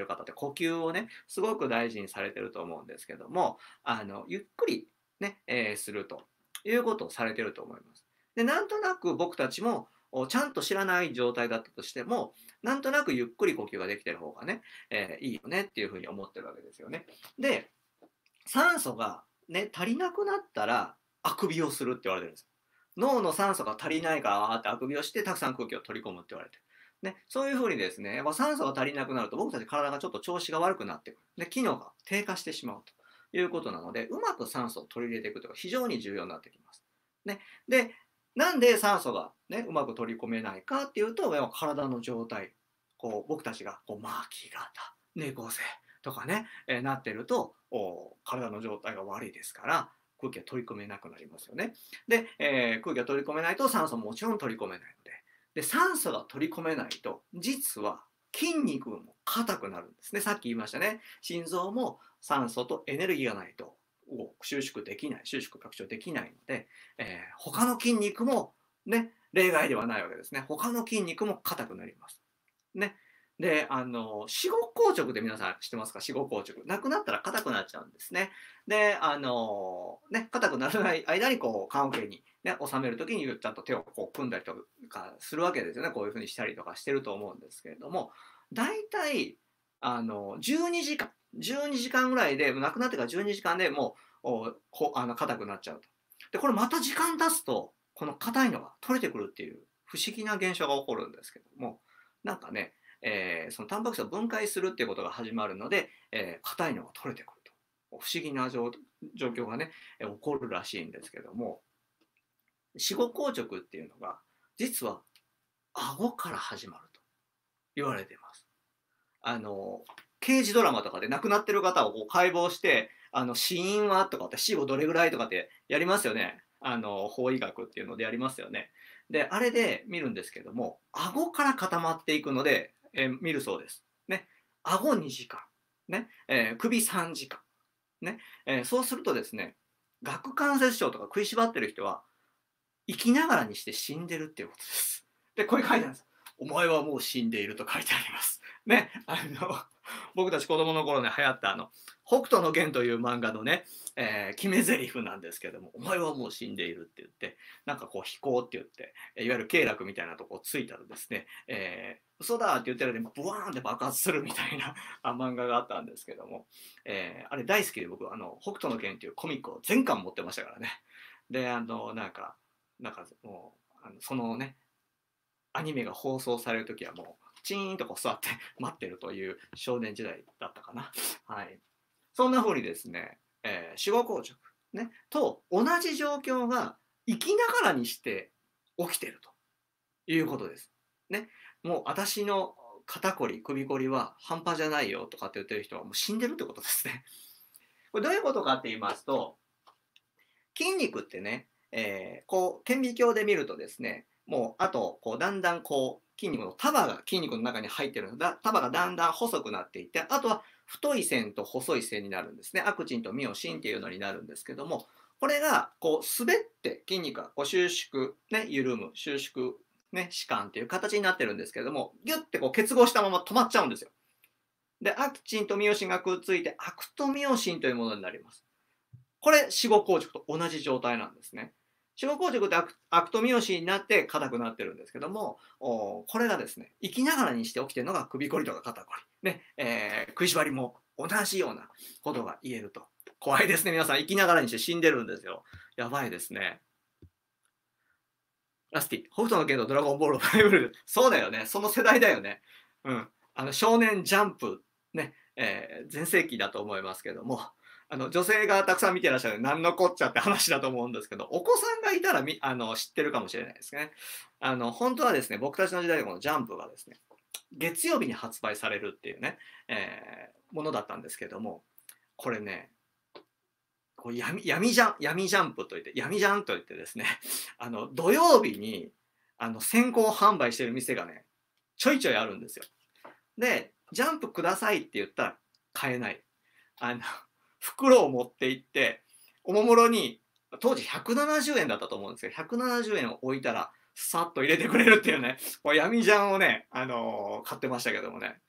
る方って呼吸をね、すごく大事にされてると思うんですけども、ゆっくりね、するということをされてると思います。で、なんとなく僕たちもちゃんと知らない状態だったとしても、なんとなくゆっくり呼吸ができてる方がね、いいよねっていうふうに思ってるわけですよね。で、酸素がね、足りなくなったら、あくびをするって言われてるんです。脳の酸素が足りないから、ってあくびをして、たくさん空気を取り込むって言われてる。ね、そういうふうにですね、酸素が足りなくなると、僕たち体がちょっと調子が悪くなってくる。で、機能が低下してしまうということなので、うまく酸素を取り入れていくことが非常に重要になってきます。ね、で、なんで酸素が、ね、うまく取り込めないかっていうと、体の状態、僕たちが巻き型、猫背とかね、なってると体の状態が悪いですから空気が取り込めなくなりますよね。で、空気が取り込めないと酸素ももちろん取り込めないので、酸素が取り込めないと実は筋肉も硬くなるんですね。さっき言いましたね。心臓も酸素とエネルギーがないと収縮できない、収縮拡張できないので、他の筋肉もね、例外ではないわけですね。他の筋肉も硬くなります。ね。で、死後硬直で皆さん知ってますか？死後硬直。なくなったら硬くなっちゃうんですね。で、硬くならない間に棺桶にね、収めるときにちゃんと手を組んだりとかするわけですよね。こういうふうにしたりとかしてると思うんですけれども、だいたい、12時間、12時間ぐらいで、亡くなってから12時間でもう、硬くなっちゃうと。で、これまた時間経つと、この硬いのが取れてくるっていう不思議な現象が起こるんですけども、なんかね、そのタンパク質を分解するっていうことが始まるので、硬いのが取れてくると。不思議な状況がね、起こるらしいんですけども、死後硬直っていうのが、実は顎から始まると言われています。刑事ドラマとかで亡くなってる方を解剖して、死因はとかって死後どれぐらいとかってやりますよね。法医学っていうのでやりますよね。で、あれで見るんですけども、顎から固まっていくので、見るそうです。ね。顎2時間。ね。首3時間。ね。そうするとですね、顎関節症とか食いしばってる人は、生きながらにして死んでるっていうことです。で、これ書いてあるんです。お前はもう死んでいると書いてあります。ね。僕たち子供の頃ね、流行った北斗の拳という漫画のね、決め台詞なんですけども、お前はもう死んでいるって言って、なんか飛行って言って、いわゆる経絡みたいなとこついたらですね、嘘だって言ってる間にブワーンって爆発するみたいな漫画があったんですけども、あれ大好きで僕、北斗の拳っていうコミックを全巻持ってましたからね。で、もう、そのね、アニメが放送されるときはもう、チーンと座って待ってるという少年時代だったかな。はい。そんな風にですね、死後硬直、ね、と同じ状況が生きながらにして起きてるということです。ね。もう私の肩こり、首こりは半端じゃないよとかって言ってる人はもう死んでるってことですね。これどういうことかって言いますと、筋肉ってね、顕微鏡で見るとですね、もうあとだんだん筋肉の束が筋肉の中に入ってるのだ束がだんだん細くなっていって、あとは太い線と細い線になるんですね。アクチンとミオシンっていうのになるんですけども、これが滑って筋肉が収縮、ね、緩む、収縮、ね、弛緩っていう形になってるんですけども、ギュッて結合したまま止まっちゃうんですよ。で、アクチンとミオシンがくっついてアクトミオシンというものになります。これ死後硬直と同じ状態なんですね。死後硬直ってアクトミオシンになって硬くなってるんですけども、これがですね、生きながらにして起きてるのが首こりとか肩こり、ね食いしばりも同じようなことが言えると。怖いですね、皆さん。生きながらにして死んでるんですよ。やばいですね。ラスティ、北斗の拳とドラゴンボールをバイブル。そうだよね。その世代だよね。うん。少年ジャンプ、ね、全盛期だと思いますけども、女性がたくさん見てらっしゃる何のこっちゃって話だと思うんですけど、お子さんがいたら知ってるかもしれないですね。本当はですね、僕たちの時代でこのジャンプがですね、月曜日に発売されるっていうね、ものだったんですけども、これね、闇ジャンプといって、闇ジャンといってですね、土曜日に先行販売してる店がね、ちょいちょいあるんですよ。で、ジャンプくださいって言ったら買えない。袋を持って行って、おもむろに、当時170円だったと思うんですけど、170円を置いたら、さっと入れてくれるっていうね、闇ジャンをね、買ってましたけどもね。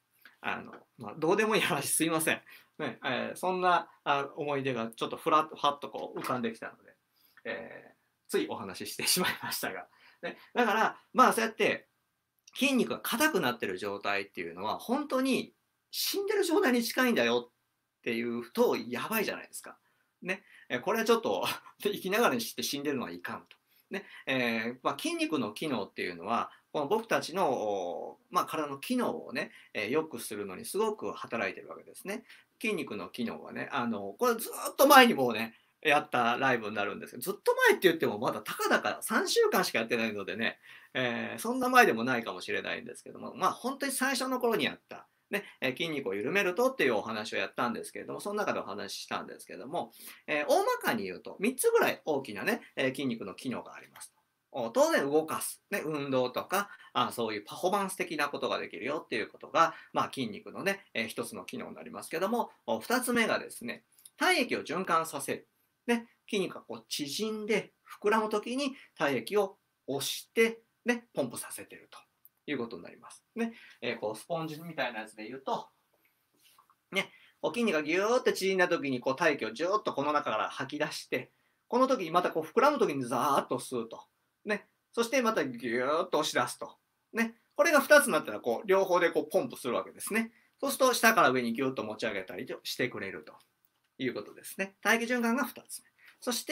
どうでもいい話すいません。ねそんな思い出がちょっとふわっとこう浮かんできたので、ついお話ししてしまいましたが。ね、だから、まあそうやって筋肉が硬くなってる状態っていうのは、本当に死んでる状態に近いんだよっていうと、やばいじゃないですか。ね。これはちょっと生きながらにして死んでるのはいかんと。ね。筋肉の機能っていうのは、この僕たちの、体の機能をね、良くするのにすごく働いてるわけですね。筋肉の機能はね、これずっと前にもうね、やったライブになるんですけど、ずっと前って言ってもまだたかだか3週間しかやってないのでね、そんな前でもないかもしれないんですけども、本当に最初の頃にやった、ね、筋肉を緩めるとっていうお話をやったんですけれども、その中でお話ししたんですけども、大まかに言うと3つぐらい大きなね、筋肉の機能があります。当然動かす、ね、運動とかそういうパフォーマンス的なことができるよっていうことが、筋肉のね、一つの機能になりますけども、2つ目がですね、体液を循環させる。ね、筋肉がこう縮んで膨らむときに体液を押して、ね、ポンプさせてるということになります。ねこうスポンジみたいなやつで言うと、ね、こう筋肉がギューって縮んだときにこう体液をジューッとこの中から吐き出して、この時にまたこう膨らむときにザーッと吸うと。ね、そしてまたギューッと押し出すと。ね、これが2つになったらこう両方でこうポンプするわけですね。そうすると下から上にギューッと持ち上げたりしてくれるということですね。体液循環が2つ目。そして、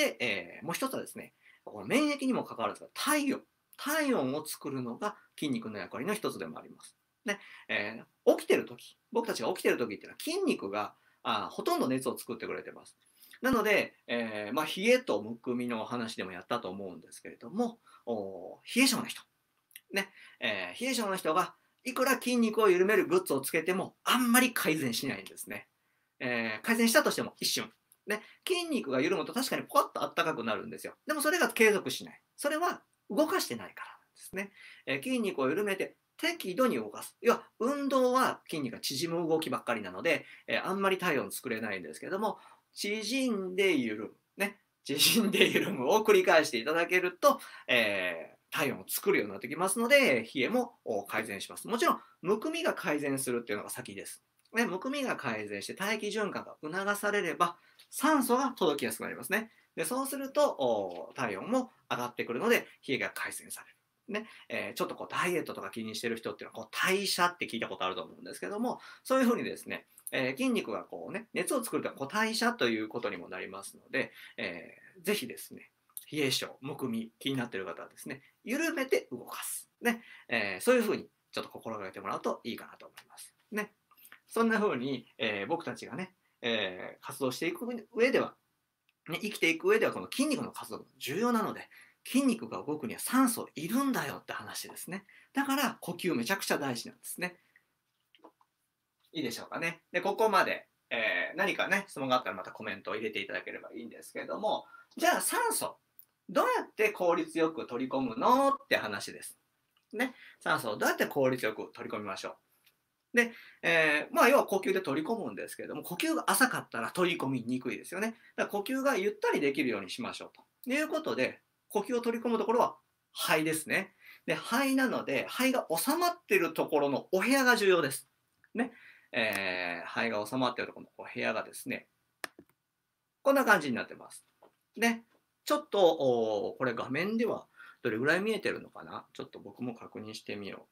もう1つはですね、この免疫にも関わらず体温。体温を作るのが筋肉の役割の一つでもあります。で、起きてる時、僕たちが起きてる時っていうのは筋肉がほとんど熱を作ってくれてます。なので、冷えとむくみの話でもやったと思うんですけれども、冷え性の人、ね冷え性の人がいくら筋肉を緩めるグッズをつけてもあんまり改善しないんですね。改善したとしても一瞬。で、筋肉が緩むと確かにポカッとあったかくなるんですよ。でもそれが継続しない。それは動かしてないからなんですね。筋肉を緩めて適度に動かす。要は運動は筋肉が縮む動きばっかりなので、あんまり体温作れないんですけども、縮んで緩む。ね。縮んで緩むを繰り返していただけると、体温を作るようになってきますので、冷えも改善します。もちろん、むくみが改善するっていうのが先です。ね、むくみが改善して体液循環が促されれば酸素が届きやすくなりますね。でそうすると体温も上がってくるので冷えが改善される。ねちょっとこうダイエットとか気にしてる人っていうのはこう代謝って聞いたことあると思うんですけども、そういうふうにですね、筋肉がこうね熱を作るとこう代謝ということにもなりますので、ぜひですね冷え性、むくみ気になっている方はですね緩めて動かす、ねそういうふうにちょっと心がけてもらうといいかなと思いますね。そんな風に、僕たちがね、活動していく上では、ね、生きていく上ではこの筋肉の活動が重要なので、筋肉が動くには酸素いるんだよって話ですね。だから呼吸めちゃくちゃ大事なんですね。いいでしょうかね。で、ここまで、何かね、質問があったらまたコメントを入れていただければいいんですけれども、じゃあ酸素、どうやって効率よく取り込むのって話です。ね、酸素をどうやって効率よく取り込みましょう。で、要は呼吸で取り込むんですけれども、呼吸が浅かったら取り込みにくいですよね。だから呼吸がゆったりできるようにしましょうということで、呼吸を取り込むところは肺ですね。で、肺なので、肺が収まっているところのお部屋が重要です。ね。肺が収まっているところのお部屋がですね、こんな感じになってます。で、ちょっと、これ画面ではどれぐらい見えてるのかな、ちょっと僕も確認してみよう。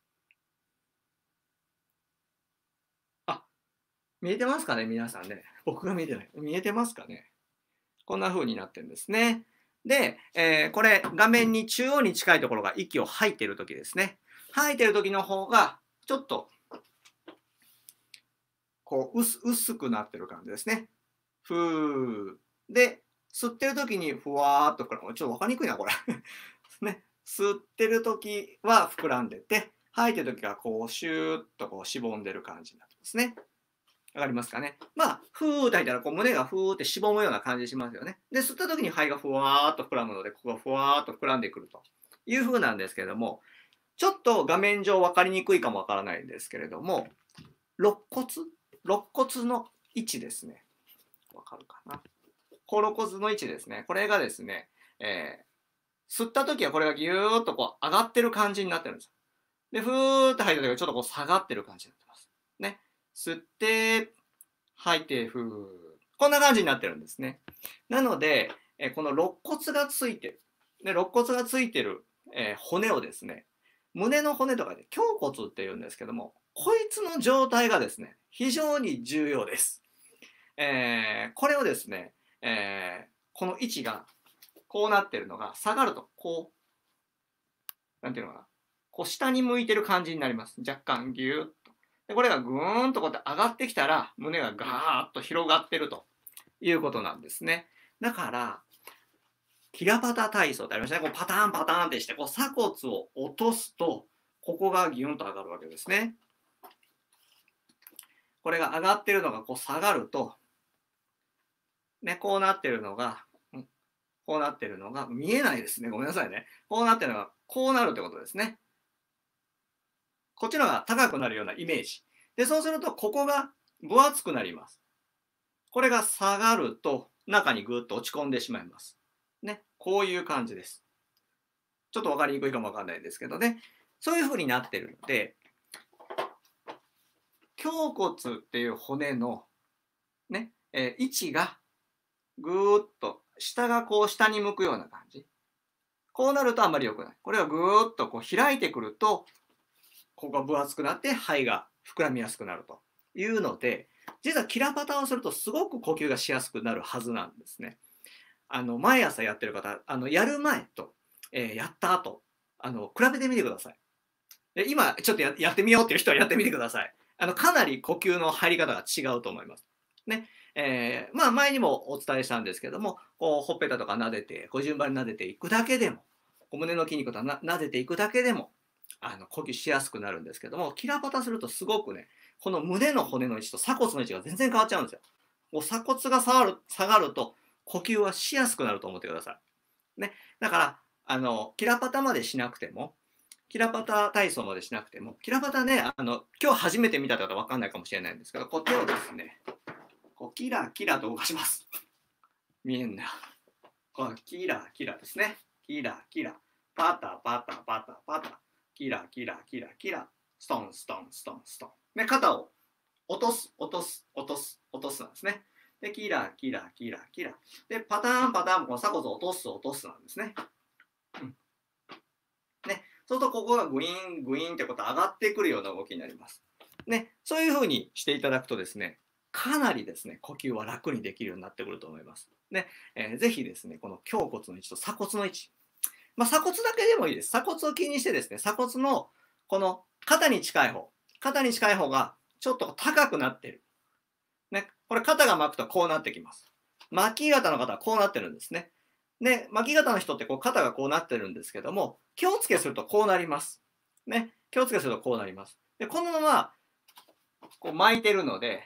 あ、見えてますかね皆さんね。僕が見えてない。見えてますかね。こんな風になってるんですね。で、これ画面に中央に近いところが息を吐いてる時ですね。吐いてる時の方がちょっとこう薄くなってる感じですね。ふー。で、吸ってる時にふわーっと膨らむ。ちょっとわかりにくいな、これ。ね。吸ってる時は膨らんでて、吐いてる時はこうシューッとこうしぼんでる感じになってますね。わかりますかね。ふーって吐いたらこう胸がふーってしぼむような感じしますよね。で、吸った時に肺がふわーっと膨らむので、ここがふわーっと膨らんでくるという風なんですけれども、ちょっと画面上分かりにくいかもわからないんですけれども、肋骨肋骨の位置ですね。わかるかな。肋骨の位置ですね。これがですね、吸った時はこれがギューッとこう上がってる感じになってるんですよ。で、ふーって吐いた時はちょっとこう下がってる感じになってます。 ね。吸って、吐いて、ふー。こんな感じになってるんですね。なので、この肋骨がついてる。で、肋骨がついてる、骨をですね、胸の骨とかで胸骨って言うんですけども、こいつの状態がですね、非常に重要です。これをですね、この位置がこうなってるのが下がると、こう、なんていうのかな、こう下に向いてる感じになります。若干ギューッと。で、これがぐーんとこうやって上がってきたら、胸がガーッと広がってるということなんですね。だから、キラパタ体操ってありましたね。こうパターンパターンってして、こう鎖骨を落とすと、ここがギュンと上がるわけですね。これが上がってるのがこう下がると、ね、こうなってるのが、こうなってるのが、見えないですね。ごめんなさいね。こうなってるのが、こうなるってことですね。こっちの方が高くなるようなイメージ。で、そうすると、ここが分厚くなります。これが下がると、中にぐっと落ち込んでしまいます。ね。こういう感じです。ちょっと分かりにくいかもわかんないですけどね。そういう風になってるので、胸骨っていう骨のね、位置がぐーっと下がこう下に向くような感じ。こうなるとあんまり良くない。これがぐーっとこう開いてくると、ここが分厚くなって肺が膨らみやすくなるというので、実はキラパタをするとすごく呼吸がしやすくなるはずなんですね。毎朝やってる方、やる前と、やった後、比べてみてください。で今、ちょっとやってみようっていう人はやってみてください。かなり呼吸の入り方が違うと思います。ね。まあ、前にもお伝えしたんですけども、こう、ほっぺたとか撫でて、こう順番に撫でていくだけでも、胸の筋肉とか撫でていくだけでも、呼吸しやすくなるんですけども、キラパタするとすごくね、この胸の骨の位置と鎖骨の位置が全然変わっちゃうんですよ。こう鎖骨が下がると、呼吸はしやすくなると思ってください。ね。だから、キラパタまでしなくても、キラパタ体操までしなくても、キラパタね、今日初めて見た方は分かんないかもしれないんですけど、こう手をですね、こうキラキラと動かします。見えんな。こうキラキラですね。キラキラ。パタパタパタパタ。キラキラキラキラ。ストンストンストンストン。ね、肩を落とす、落とす、落とす、落とすなんですね。で、キラキラキラキラ。で、パターンパターンもこの鎖骨を落とす、落とすなんですね。うん。ね。そうするとここがグイーングイーンってこと上がってくるような動きになります。ね。そういうふうにしていただくとですね、かなりですね、呼吸は楽にできるようになってくると思います。ね。ぜひですね、この胸骨の位置と鎖骨の位置。まあ、鎖骨だけでもいいです。鎖骨を気にしてですね、鎖骨のこの肩に近い方がちょっと高くなってる。ね。これ肩が巻くとこうなってきます。巻き肩の方はこうなってるんですね。で、巻き肩の人ってこう肩がこうなってるんですけども、気をつけするとこうなります。ね。気をつけするとこうなります。で、このままこう巻いてるので、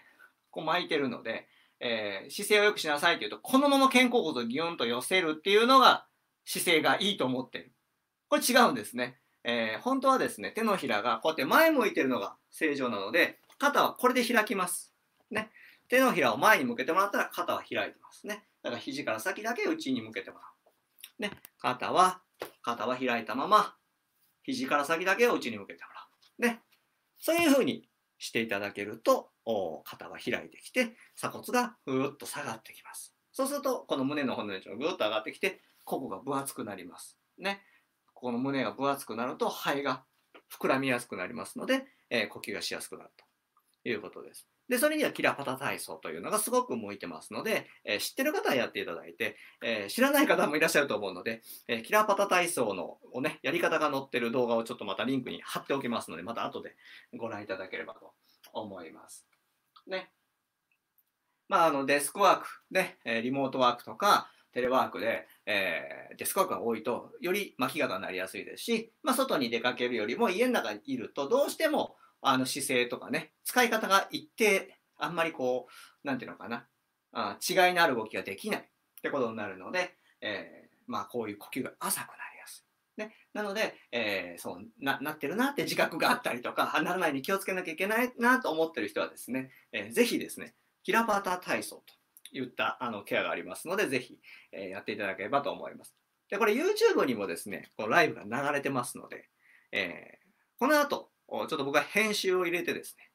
姿勢を良くしなさいって言うと、このまま肩甲骨をギュンと寄せるっていうのが姿勢がいいと思ってる。これ違うんですね。本当はですね、手のひらがこうやって前向いてるのが正常なので、肩はこれで開きます。ね。手のひらを前に向けてもらったら肩は開いてますね。だから肘から先だけ内に向けてもらう。ね。肩は開いたまま、肘から先だけを内に向けてもらう。ね。そういう風にしていただけると、肩が開いてきて、鎖骨がふーっと下がってきます。そうすると、この胸の骨の位置がぐーっと上がってきて、ここが分厚くなります。ね。ここの胸が分厚くなると肺が膨らみやすくなりますので、呼吸がしやすくなるということです。で、それにはキラパタ体操というのがすごく向いてますので、知ってる方はやっていただいて、知らない方もいらっしゃると思うので、キラパタ体操のね、やり方が載ってる動画をちょっとまたリンクに貼っておきますので、また後でご覧いただければと思います。ね。まあ、デスクワークで、リモートワークとか、テレワークで、デスクワークが多いと、より巻き肩になりやすいですし、まあ、外に出かけるよりも家の中にいると、どうしても姿勢とかね、使い方が一定、あんまりこう、なんていうのかな、違いのある動きができないってことになるので、まあ、こういう呼吸が浅くなりやすい。ね、なので、そうなってるなって自覚があったりとか、ならないように気をつけなきゃいけないなと思ってる人はですね、ぜひですね、キラパタ体操といったケアがありますので、ぜひ、やっていただければと思います。で、これ YouTube にもですね、こうライブが流れてますので、この後、ちょっと僕は編集を入れてですね、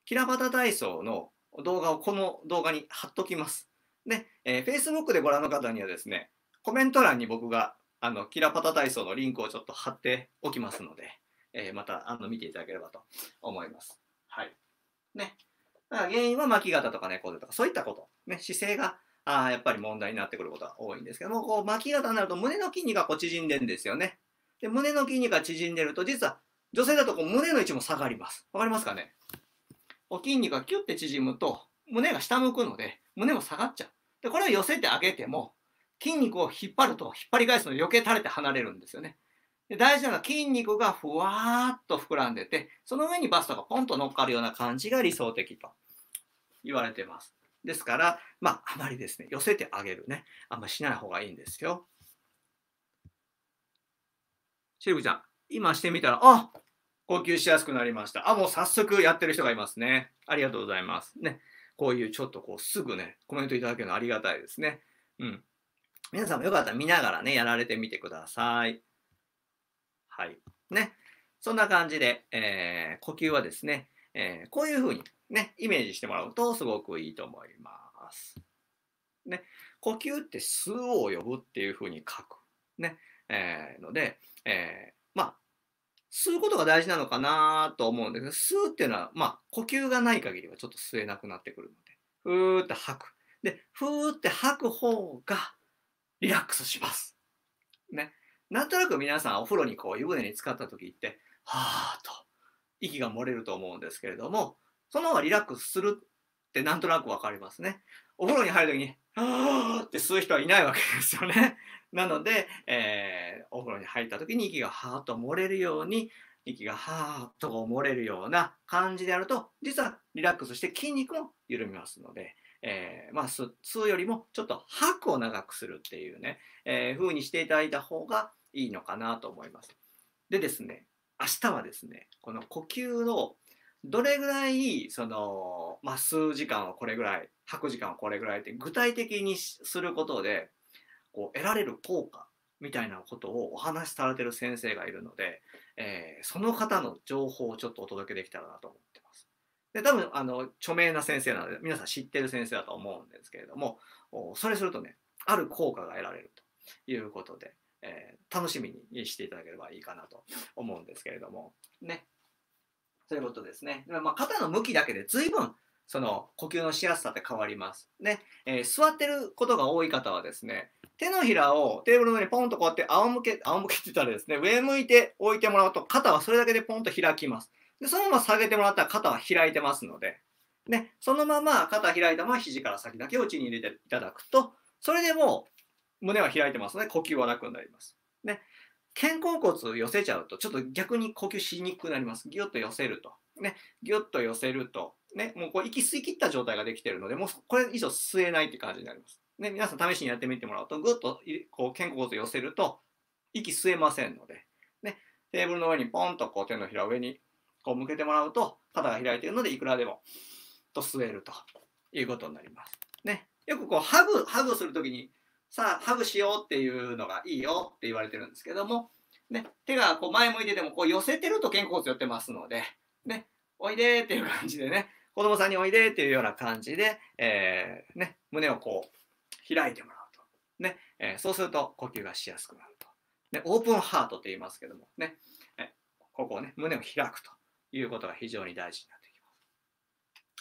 キラパタ体操の動画をこの動画に貼っときます。で、Facebook でご覧の方にはですね、コメント欄に僕がキラパタ体操のリンクをちょっと貼っておきますので、また見ていただければと思います。はい。ね。だから原因は巻き肩とか猫背とかそういったこと。ね、姿勢がやっぱり問題になってくることが多いんですけども、こう巻き肩になると胸の筋肉がこう縮んでるんですよね。で、胸の筋肉が縮んでると、実は女性だとこう胸の位置も下がります。わかりますかね？こう筋肉がキュッて縮むと、胸が下向くので、胸も下がっちゃう。で、これを寄せてあげても、筋肉を引っ張ると、引っ張り返すので余計垂れて離れるんですよね。で、大事なのは筋肉がふわーっと膨らんでて、その上にバストがポンと乗っかるような感じが理想的と言われています。ですから、あまりですね、寄せてあげるね、あんまりしない方がいいんですよ。シルクちゃん、今してみたら、呼吸しやすくなりました。もう早速やってる人がいますね。ありがとうございます。ね。こういうちょっとこうすぐね、コメントいただけるのありがたいですね。うん。皆さんもよかったら見ながらね、やられてみてください。はい。ね。そんな感じで、呼吸はですね、こういうふうにね、イメージしてもらうとすごくいいと思います。ね。呼吸って吸うを呼ぶっていうふうに書く。ね。ので、吸うことが大事なのかなと思うんですけど、吸うっていうのは、呼吸がない限りはちょっと吸えなくなってくるので、ふーって吐く。で、ふーって吐く方がリラックスします。ね。なんとなく皆さんお風呂にこう湯船に浸かった時って、はーっと息が漏れると思うんですけれども、その方がリラックスするってなんとなくわかりますね。お風呂に入る時に、はーって吸う人はいないわけですよね。なので、お風呂に入った時に息がはーっと漏れるように、息がはーっと漏れるような感じであると、実はリラックスして筋肉も緩みますので、吸うよりもちょっと吐くを長くするっていうね、風にしていただいた方がいいのかなと思います。でですね、明日はですね、この呼吸のどれぐらい、吸う時間はこれぐらい、吐く時間はこれぐらいって具体的にすることで、こう得られる効果みたいなことをお話しされてる先生がいるので、その方の情報をちょっとお届けできたらなと思ってます。で、多分著名な先生なので皆さん知ってる先生だと思うんですけれども、それするとね、ある効果が得られるということで、楽しみにしていただければいいかなと思うんですけれどもね。そういうことですね。肩の向きだけで随分その呼吸のしやすさって変わります。ね。座ってることが多い方はですね、手のひらをテーブルの上にポンとこうやって仰向けって言ったらですね、上向いて置いてもらうと肩はそれだけでポンと開きます。で、そのまま下げてもらったら肩は開いてますので、ね、そのまま肩開いたまま肘から先だけを内に入れていただくと、それでもう胸は開いてますので呼吸は楽になります。ね。肩甲骨を寄せちゃうと、ちょっと逆に呼吸しにくくなります。ギュッと寄せると。ね。ギュッと寄せると。ね。もうこう息吸い切った状態ができているので、もうこれ以上吸えないって感じになります。ね。皆さん試しにやってみてもらうと、ぐっとこう肩甲骨を寄せると、息吸えませんので、ね。テーブルの上にポンとこう手のひらを上にこう向けてもらうと、肩が開いているので、いくらでもと吸えるということになります。ね。よくこうハグするときに、さあ、ハグしようっていうのがいいよって言われてるんですけども、ね、手がこう前向いててもこう寄せてると肩甲骨寄ってますので、ね、おいでっていう感じでね、子供さんにおいでっていうような感じで、胸をこう開いてもらうと。ね、そうすると呼吸がしやすくなると。ね、オープンハートって言いますけども、ね、ここをね、胸を開くということが非常に大事になってきます。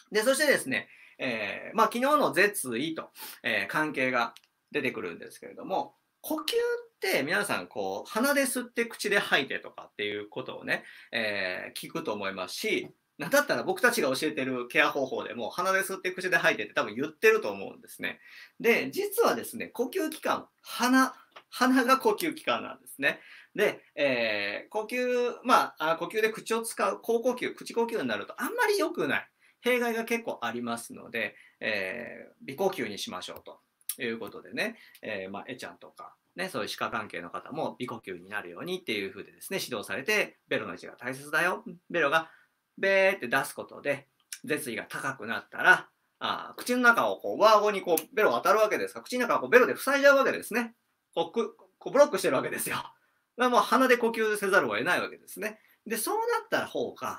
で、そしてですね、昨日の舌意と、関係が出てくるんですけれども、呼吸って皆さんこう鼻で吸って口で吐いてとかっていうことをね、聞くと思いますし、なんだったら僕たちが教えてるケア方法でも鼻で吸って口で吐いてって多分言ってると思うんですね。で、実はですね、呼吸器官、鼻が呼吸器官なんですね。で、呼吸で口を使う口呼吸、口呼吸になるとあんまり良くない。弊害が結構ありますので、微呼吸にしましょうということでね、えちゃんとか、ね、そういう歯科関係の方も微呼吸になるようにっていう風でですね、指導されて、ベロの位置が大切だよ。ベロがベーって出すことで、舌位が高くなったら、口の中をこう、上顎にこう、ベロが当たるわけですが、口の中をこうベロで塞いじゃうわけですね。こうブロックしてるわけですよ。だからもう鼻で呼吸せざるを得ないわけですね。で、そうなった方が、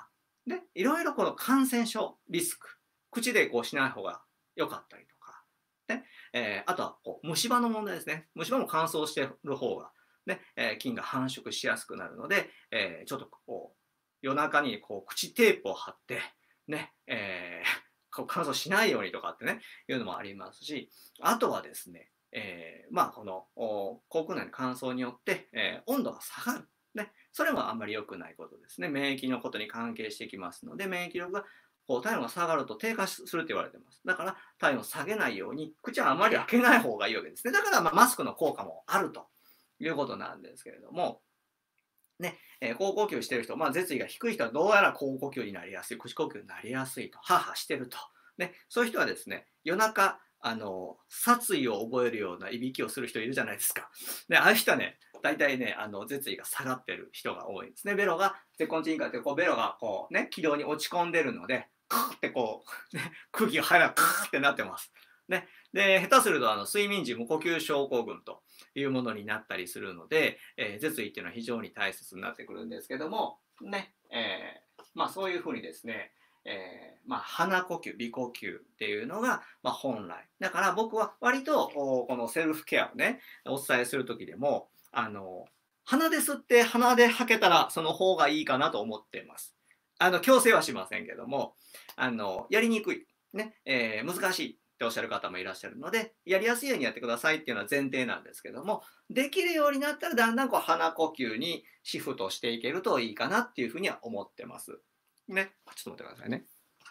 で、いろいろこの感染症リスク、口でこうしない方が良かったりとか、ね、あとはこう虫歯の問題ですね。虫歯も乾燥してる方が、ね、菌が繁殖しやすくなるので、ちょっとこう夜中にこう口テープを貼って、ね、こう乾燥しないようにとかってね、いうのもありますし、あとはですね、まあこの口腔内の乾燥によって、温度が下がる。ね、それもあんまり良くないことですね。免疫のことに関係してきますので、免疫力がこう体温が下がると低下すると言われています。だから体温を下げないように口はあまり開けない方がいいわけですね。だからまあマスクの効果もあるということなんですけれども、ね、口呼吸してる人、まあ、舌位が低い人はどうやら口呼吸になりやすい、口呼吸になりやすいと、ははしてると。ね、そういう人はですね、夜中、殺意を覚えるようないびきをする人いるじゃないですか。で、ああいう人はね、大体ね、舌位が下がってる人が多いですね。ベロが、絶根鎮火ってこうベロがこうね、気道に落ち込んでるので、クーってこう、ね、空気が入らない、クーってなってます。ね、で、下手すると睡眠時無呼吸症候群というものになったりするので、舌位っていうのは非常に大切になってくるんですけども、ね、まあそういうふうにですね、まあ、鼻呼吸、鼻呼吸っていうのが、まあ、本来。だから僕は割とこのセルフケアをね、お伝えする時でも、鼻で吸って鼻で吐けたらその方がいいかなと思っています。強制はしませんけども、やりにくい、ね、難しいっておっしゃる方もいらっしゃるので、やりやすいようにやってくださいっていうのは前提なんですけども、できるようになったらだんだんこう鼻呼吸にシフトしていけるといいかなっていうふうには思ってます。ね、ちょっと待ってくださいね。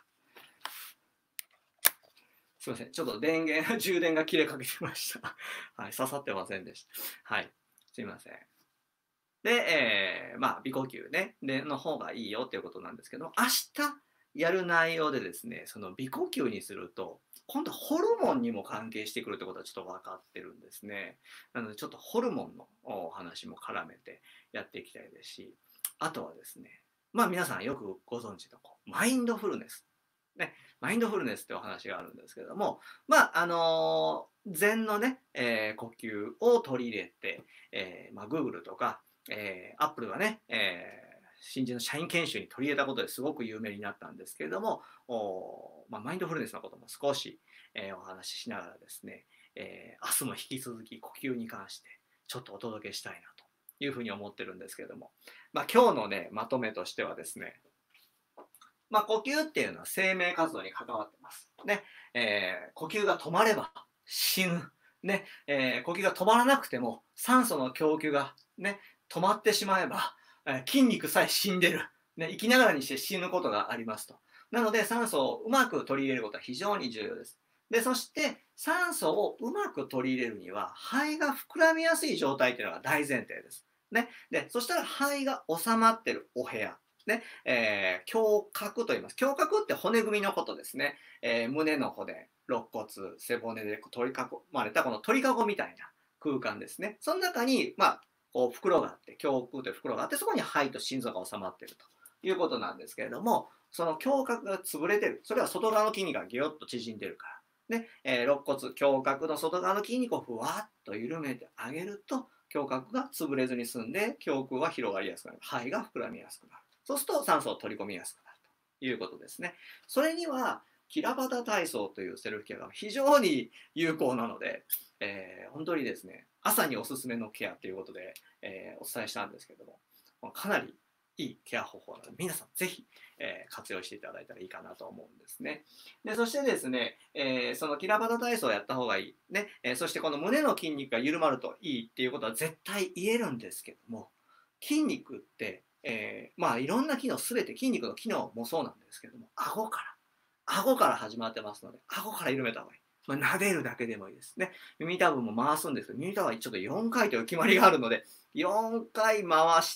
すいません。ちょっと電源、充電が切れかけてました。はい、刺さってませんでした。はい、すいません。で、まあ、鼻呼吸ね、の方がいいよっていうことなんですけど、明日やる内容でですね、その鼻呼吸にすると、今度ホルモンにも関係してくるってことはちょっと分かってるんですね。なので、ちょっとホルモンのお話も絡めてやっていきたいですし、あとはですね、まあ皆さんよくご存知のマインドフルネス。ね、マインドフルネスってお話があるんですけども、まあ、禅のね、呼吸を取り入れて、まあ、Google とか、Apple がね、新人の社員研修に取り入れたことですごく有名になったんですけれども、まあ、マインドフルネスのことも少し、お話ししながらですね、明日も引き続き呼吸に関してちょっとお届けしたいなというふうに思ってるんですけれども、まあ、今日のね、まとめとしてはですね、まあ、呼吸っていうのは生命活動に関わってます。ね、呼吸が止まれば死ぬ。ね、呼吸が止まらなくても酸素の供給がね、止まってしまえば、筋肉さえ死んでる。ね、生きながらにして死ぬことがありますと。なので酸素をうまく取り入れることは非常に重要です。で、そして酸素をうまく取り入れるには肺が膨らみやすい状態というのが大前提です。ね、で、そしたら肺が収まってるお部屋。ね、胸郭と言います。胸郭って骨組みのことですね。胸の骨、肋骨、背骨で取り囲まれたこの鳥かごみたいな空間ですね。その中に、まあ、こう袋があって、胸腔という袋があって、そこに肺と心臓が収まっているということなんですけれども、その胸郭が潰れてる。それは外側の筋肉がギュッと縮んでるから。ね、肋骨、胸郭の外側の筋肉をふわっと緩めてあげると、胸郭が潰れずに済んで、胸腔は広がりやすくなる。肺が膨らみやすくなる。そうすると酸素を取り込みやすくなるということですね。それにはキラバタ体操というセルフケアが非常に有効なので、本当にですね、朝におすすめのケアということで、お伝えしたんですけども、かなりいいケア方法なので、皆さんぜひ、活用していただいたらいいかなと思うんですね。でそしてですね、そのキラバタ体操をやった方がいい。ねそしてこの胸の筋肉が緩まるといいっていうことは絶対言えるんですけども、筋肉ってまあいろんな機能、すべて筋肉の機能もそうなんですけども、顎から始まってますので、顎から緩めた方がいい。まあ、撫でるだけでもいいですね。耳たぶも回すんですけど、耳たぶはちょっと4回という決まりがあるので、4回回して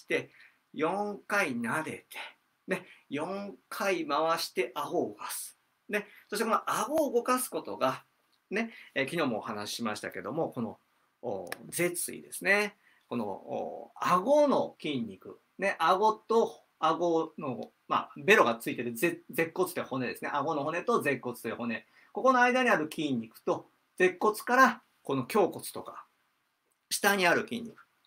、4回撫でて、ね、4回回して顎を動かす。ね、そしてこの顎を動かすことが、ね、昨日もお話ししましたけども、この舌位ですね。この顎の筋肉、ね、顎と顎の、まあ、ベロがついてる舌骨という骨ですね。顎の骨と舌骨という骨。ここの間にある筋肉と舌骨からこの胸骨とか下にある筋肉。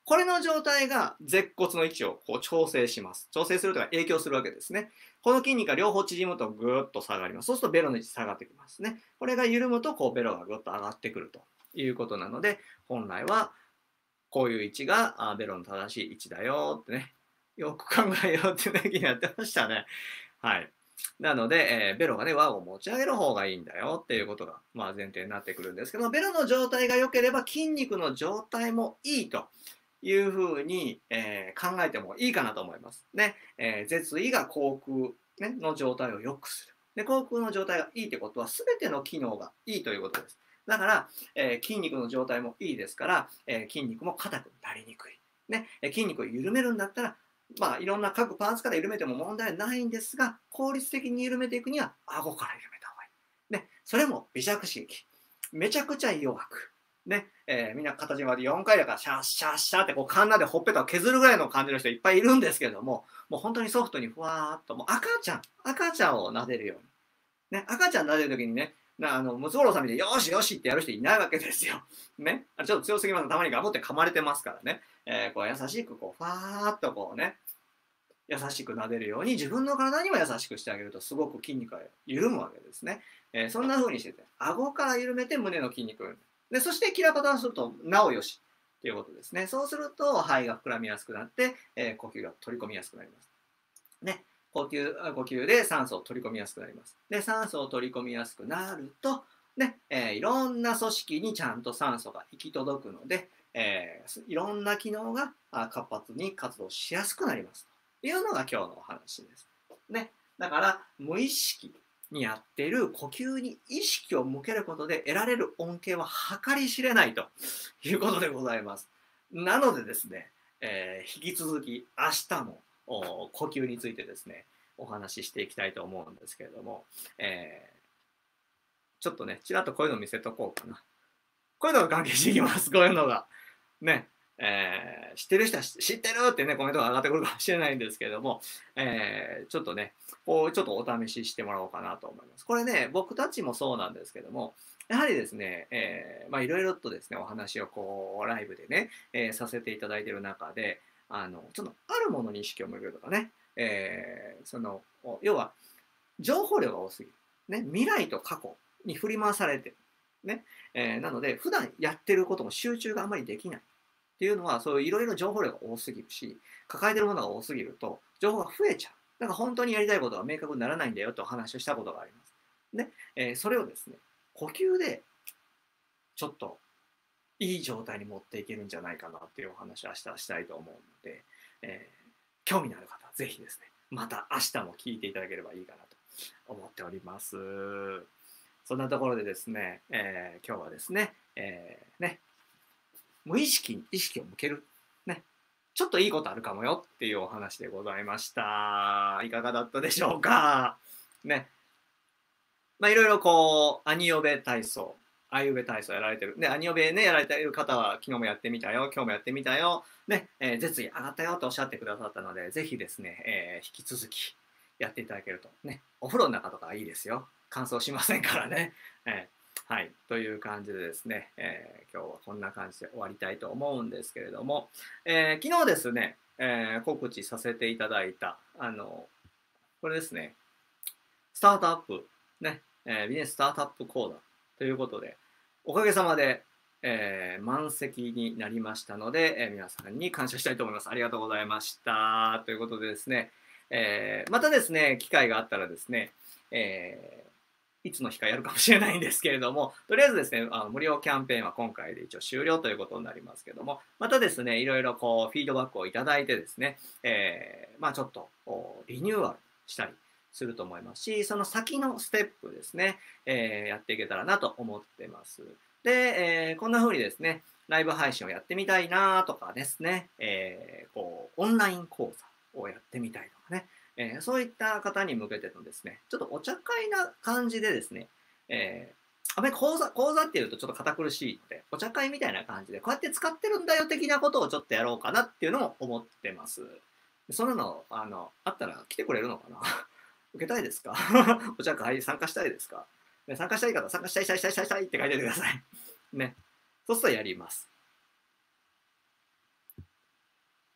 これの状態が舌骨の位置をこう調整します。調整するというか影響するわけですね。この筋肉が両方縮むとぐーっと下がります。そうするとベロの位置下がってきますね。これが緩むとこうベロがぐっと上がってくるということなので、本来はこういう位置がベロの正しい位置だよってね、よく考えようってね、やってましたね。はい。なので、ベロがね、輪を持ち上げる方がいいんだよっていうことが、まあ、前提になってくるんですけど、ベロの状態が良ければ筋肉の状態もいいというふうに、考えてもいいかなと思います。ね、舌位が口腔、ね、の状態を良くする。で、口腔の状態がいいってことは、すべての機能がいいということです。だから、筋肉の状態もいいですから、筋肉も硬くなりにくい。ね、筋肉を緩めるんだったら、まあ、いろんな各パーツから緩めても問題ないんですが、効率的に緩めていくには、顎から緩めた方がいい。ね、それも微弱刺激。めちゃくちゃ弱く。ね、みんな形が4回だからシャッシャッシャッってこうカンナでほっぺたを削るぐらいの感じの人いっぱいいるんですけども、もう本当にソフトにふわーっと、もう赤ちゃんを撫でるように。ね、赤ちゃん撫でるときにね、ムツゴロウさんみたいによしよしってやる人いないわけですよ。ね。ちょっと強すぎます。たまにガブって噛まれてますからね。こう優しくこう、ふわーっとこうね、優しく撫でるように自分の体にも優しくしてあげるとすごく筋肉が緩むわけですね。そんな風にしてて、顎から緩めて胸の筋肉で、そしてキラパターンするとなおよしということですね。そうすると肺が膨らみやすくなって、呼吸が取り込みやすくなります。ね。呼吸で酸素を取り込みやすくなります。で、酸素を取り込みやすくなると、ね、いろんな組織にちゃんと酸素が行き届くので、いろんな機能が活発に活動しやすくなります。というのが今日のお話です。ね。だから、無意識にやっている呼吸に意識を向けることで得られる恩恵は計り知れないということでございます。なのでですね、引き続き明日も呼吸についてですね、お話ししていきたいと思うんですけれども、ちょっとね、ちらっとこういうの見せとこうかな。こういうのが関係していきます、こういうのが。ね、知ってる人は知ってるってね、コメントが上がってくるかもしれないんですけれども、ちょっとね、こう、ちょっとお試ししてもらおうかなと思います。これね、僕たちもそうなんですけども、やはりですね、まあいろいろとですね、お話をこう、ライブでね、させていただいている中で、ちょっとあるものに意識を向けるとかね、要は、情報量が多すぎる。ね、未来と過去に振り回されてる。ね、なので、普段やってることも集中があまりできない。っていうのは、そういういろいろ情報量が多すぎるし、抱えてるものが多すぎると、情報が増えちゃう。だから本当にやりたいことが明確にならないんだよとお話をしたことがあります。で、それをですね、呼吸でちょっといい状態に持っていけるんじゃないかなっていうお話を明日したいと思うので、興味のある方はぜひですね、また明日も聞いていただければいいかなと思っております。そんなところでですね、今日はですね、無意識に意識を向ける。ね。ちょっといいことあるかもよっていうお話でございました。いかがだったでしょうか。ね。まあいろいろこう、アニオベ体操、アイウベ体操やられてる。で、アニオベね、やられている方は、昨日もやってみたよ、今日もやってみたよ、ね、舌位上がったよとおっしゃってくださったので、ぜひですね、引き続きやっていただけると。ね、お風呂の中とかいいですよ。乾燥しませんからね。はい。という感じでですね、今日はこんな感じで終わりたいと思うんですけれども、昨日ですね、告知させていただいた、これですね、スタートアップ、ね、ビジネススタートアップ講座ということで、おかげさまで、満席になりましたので、皆さんに感謝したいと思います。ありがとうございました。ということでですね、またですね、機会があったらですね、いつの日かやるかもしれないんですけれども、とりあえずですね、無料キャンペーンは今回で一応終了ということになりますけども、またですね、いろいろこう、フィードバックをいただいてですね、まあちょっとリニューアルしたりすると思いますし、その先のステップですね、やっていけたらなと思ってます。で、こんな風にですね、ライブ配信をやってみたいなとかですね、こう、オンライン講座をやってみたいとかね、そういった方に向けてのですね、ちょっとお茶会な感じでですね、あまり講座っていうとちょっと堅苦しいので、お茶会みたいな感じで、こうやって使ってるんだよ的なことをちょっとやろうかなっていうのも思ってます。そんなの、あったら来てくれるのかな受けたいですかお茶会参加したいですか、ね、参加したい方、参加したいって書いててください。ね。そうするとやります。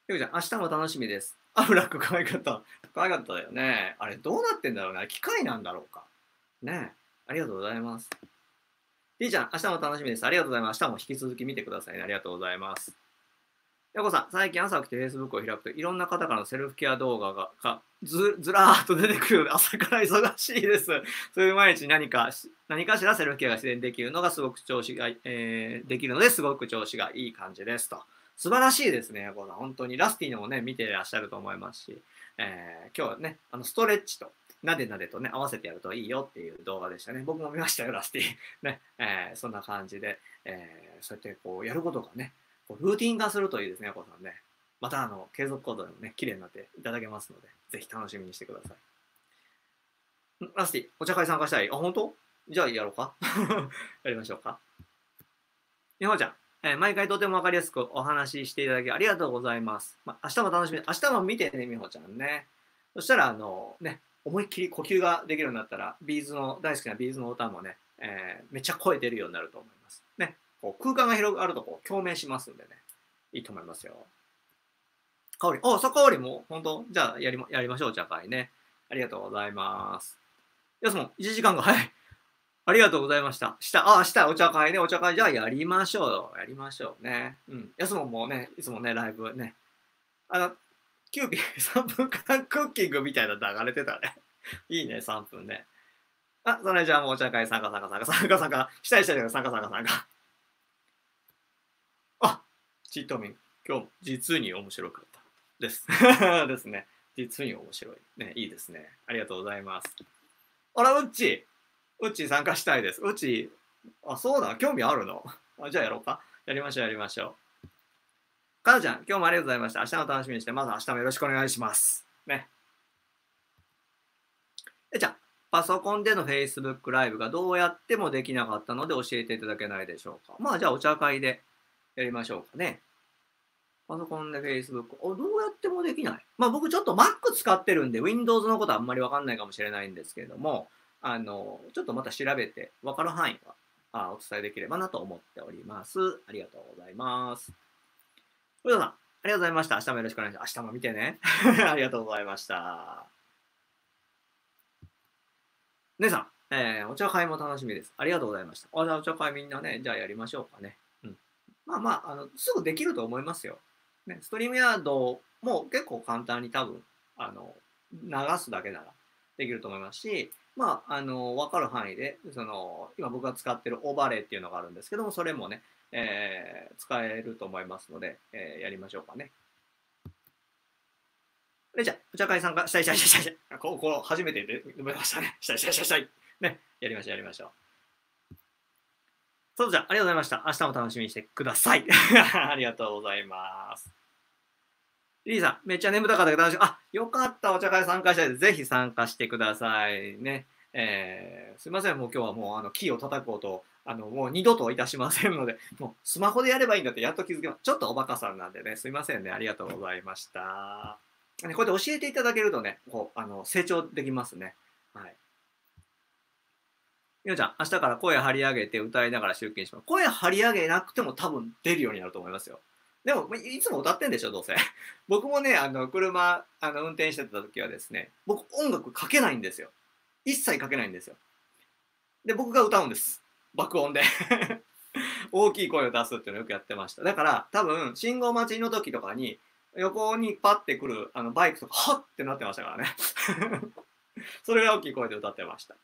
ゆうちゃん、明日も楽しみです。あ、ブラック可愛かった。可愛かったよね。あれ、どうなってんだろうな。機械なんだろうか。ねえ。ありがとうございます。りーちゃん、明日も楽しみです。ありがとうございます。明日も引き続き見てくださいね。ありがとうございます。やこさん、最近朝起きて Facebook を開くといろんな方からのセルフケア動画がずらーっと出てくる朝から忙しいです。そういう毎日何かしらセルフケアが自然にできるのがすごく調子が、できるのですごく調子がいい感じですと。素晴らしいですね、やこさん。本当にラスティのもね、見てらっしゃると思いますし、今日はね、ストレッチとなでなでとね、合わせてやるといいよっていう動画でしたね。僕も見ましたよ、ラスティ。ね、そんな感じで、そうやってこうやることがね、ルーティン化するといいですね、こさんね。また継続行動でもね、綺麗になっていただけますので、ぜひ楽しみにしてください。ラスティ、お茶会参加したい？あ、本当？じゃあやろうか。やりましょうか。みほちゃん、毎回とてもわかりやすくお話ししていただきありがとうございます。明日も楽しみ。明日も見てね、みほちゃんね。そしたら、思いっきり呼吸ができるようになったら、大好きなビーズの歌もね、めっちゃ声出るようになると思います。ね。こう空間が広がると共鳴しますんでね。いいと思いますよ。香り。香りも本当じゃあやりましょう、お茶会ね。ありがとうございます。やすもん、1時間が早い。ありがとうございました。明日お茶会ね、お茶会じゃあやりましょうよ。やりましょうね。うん。やすもんもね、いつもね、ライブね。キューピー3分間クッキングみたいなの流れてたね。いいね、3分ね。それじゃあもうお茶会参加。したい参加。チートミン、今日実に面白かったです。ですね。実に面白い。ね、いいですね。ありがとうございます。あら、うっち参加したいです。そうだ、興味あるの？じゃあやろうか。やりましょう。かなちゃん、今日もありがとうございました。明日も楽しみにして、まず明日もよろしくお願いします。ね。じゃあ、パソコンでの Facebook ライブがどうやってもできなかったので教えていただけないでしょうか。じゃあお茶会でやりましょうかね。パソコンで Facebook。どうやってもできない。僕ちょっと Mac 使ってるんで、Windows のことはあんまりわかんないかもしれないんですけれども、ちょっとまた調べて、わかる範囲はお伝えできればなと思っております。ありがとうございます。古田さん、ありがとうございました。明日もよろしくお願いします。明日も見てね。ありがとうございました。姉さん、お茶会も楽しみです。ありがとうございました。お茶会みんなね、じゃあやりましょうかね。うん。すぐできると思いますよ。ね、ストリームヤードも結構簡単に多分、流すだけならできると思いますし、分かる範囲で、今僕が使ってるオーバーレイっていうのがあるんですけども、それもね、使えると思いますので、やりましょうかね。じゃあ、お茶会参加したい。初めてで読めましたね。したい。ね、やりましょう。そうじゃあ、ありがとうございました。明日も楽しみにしてください。ありがとうございます。リーさん、めっちゃ眠たかったけど楽しい。よかった。お茶会参加したいです。ぜひ参加してくださいね。すいません。もう今日はもうキーを叩くことをもう二度といたしませんので、もうスマホでやればいいんだってやっと気づきました。ちょっとおバカさんなんでね、すいませんね。ありがとうございました。こうやって教えていただけるとね、成長できますね。はい。みおちゃん、明日から声張り上げて歌いながら集金します。声張り上げなくても多分出るようになると思いますよ。でも、いつも歌ってんでしょ、どうせ。僕もね、車、運転してた時はですね、僕音楽かけないんですよ。一切かけないんですよ。で、僕が歌うんです。爆音で大きい声を出すっていうのをよくやってました。だから、多分、信号待ちの時とかに、横にパッて来るバイクとか、はっってなってましたからね。それが大きい声で歌ってました。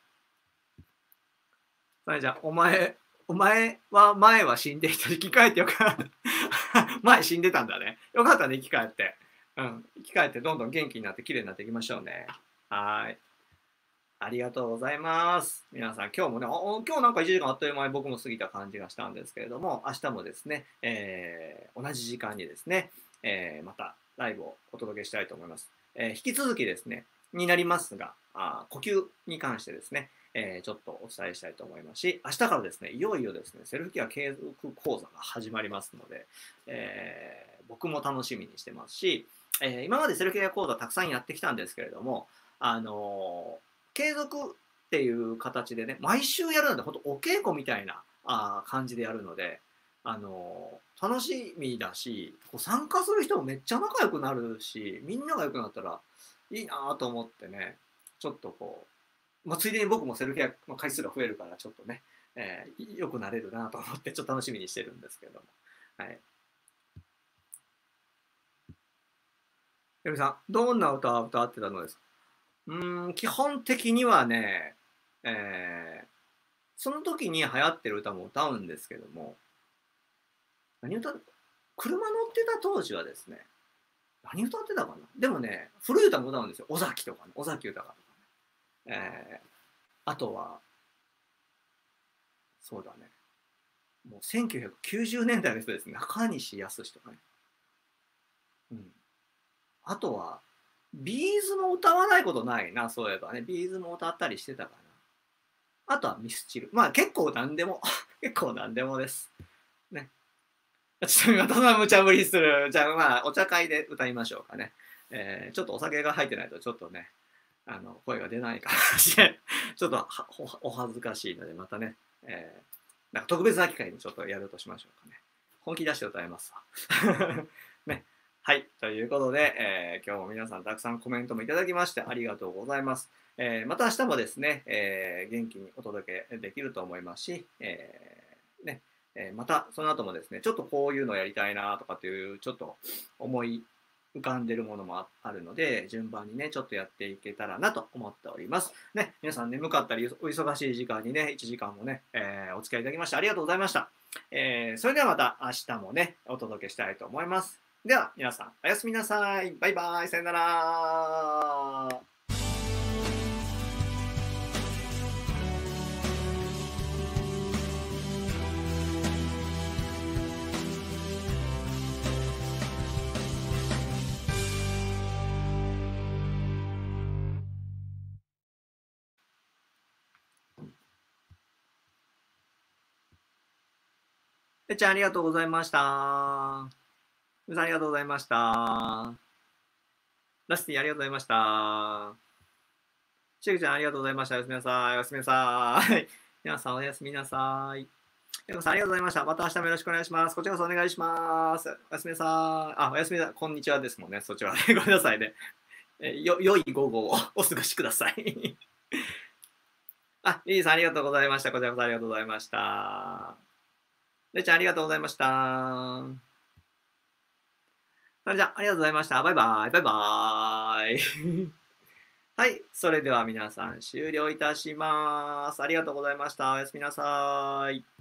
それじゃあ、お前は前は死んでいた生き返ってよかった。前死んでたんだね。よかったね、生き返って。うん。生き返ってどんどん元気になって綺麗になっていきましょうね。はい。ありがとうございます。皆さん、今日もね、今日なんか1時間あっという間に僕も過ぎた感じがしたんですけれども、明日もですね、同じ時間にですね、またライブをお届けしたいと思います。引き続きですね、になりますが、呼吸に関してですね、ちょっとお伝えしたいと思いますし、明日からですね、いよいよですね、セルフケア継続講座が始まりますので、僕も楽しみにしてますし、今までセルフケア講座たくさんやってきたんですけれども、継続っていう形でね、毎週やるので、本当お稽古みたいな感じでやるので、 楽しみだし、こう参加する人もめっちゃ仲良くなるし、みんなが良くなったらいいなと思ってね、ちょっとこう、まあ、ついでに僕もセルフケアの回数が増えるから、ちょっとね、良くなれるなと思って、ちょっと楽しみにしてるんですけれども。はい。よみさん、どんな歌を歌ってたのですか？基本的にはね、えーその時に流行ってる歌も歌うんですけども、何歌っ車乗ってた当時はですね、何歌ってたかな。でもね、古い歌も歌うんですよ。尾崎とかね、尾崎豊とかね。あとは、そうだね、もう1990年代の人ですね。中西康とかね。うん。あとは、ビーズも歌わないことないな、そういえばね。ビーズも歌ったりしてたかな。あとはミスチル。まあ結構何でも、結構何でもです。ね。ちょっとまた無茶ぶりする。じゃあまあ、お茶会で歌いましょうかね。ちょっとお酒が入ってないと、ちょっとね、声が出ないかもしれない。ちょっとお恥ずかしいので、またね、なんか特別な機会にちょっとやるとしましょうかね。本気出して歌いますわ。ね。はい。ということで、今日も皆さんたくさんコメントもいただきましてありがとうございます。また明日もですね、元気にお届けできると思いますし、ね、またその後もですね、ちょっとこういうのやりたいなとかっていう、ちょっと思い浮かんでるものもあるので、順番にね、ちょっとやっていけたらなと思っております。ね、皆さん眠かったり、お忙しい時間にね、1時間もね、お付き合いいただきましてありがとうございました。それではまた明日もね、お届けしたいと思います。では、皆さん、おやすみなさい。バイバイ。さよなら。てっちゃん、ありがとうございました。うさん、ありがとうございました。ラスティ、ありがとうございました。しぐちゃん、ありがとうございました。おやすみなさい。おやすみなさい。皆さん、おやすみなさい。やこさん、ありがとうございました。また明日もよろしくお願いします。こちらこそお願いします。おやすみなさい。あ、おやすみなさい。こんにちはですもんね。そちらはね。ごめんなさいね。良い午後をお過ごしください。あ、リリーさん、ありがとうございました。こちらこそありがとうございました。れいちゃん、ありがとうございました。それじゃあ、ありがとうございました。バイバイ。バイバイ。はい。それでは皆さん終了いたします。ありがとうございました。おやすみなさい。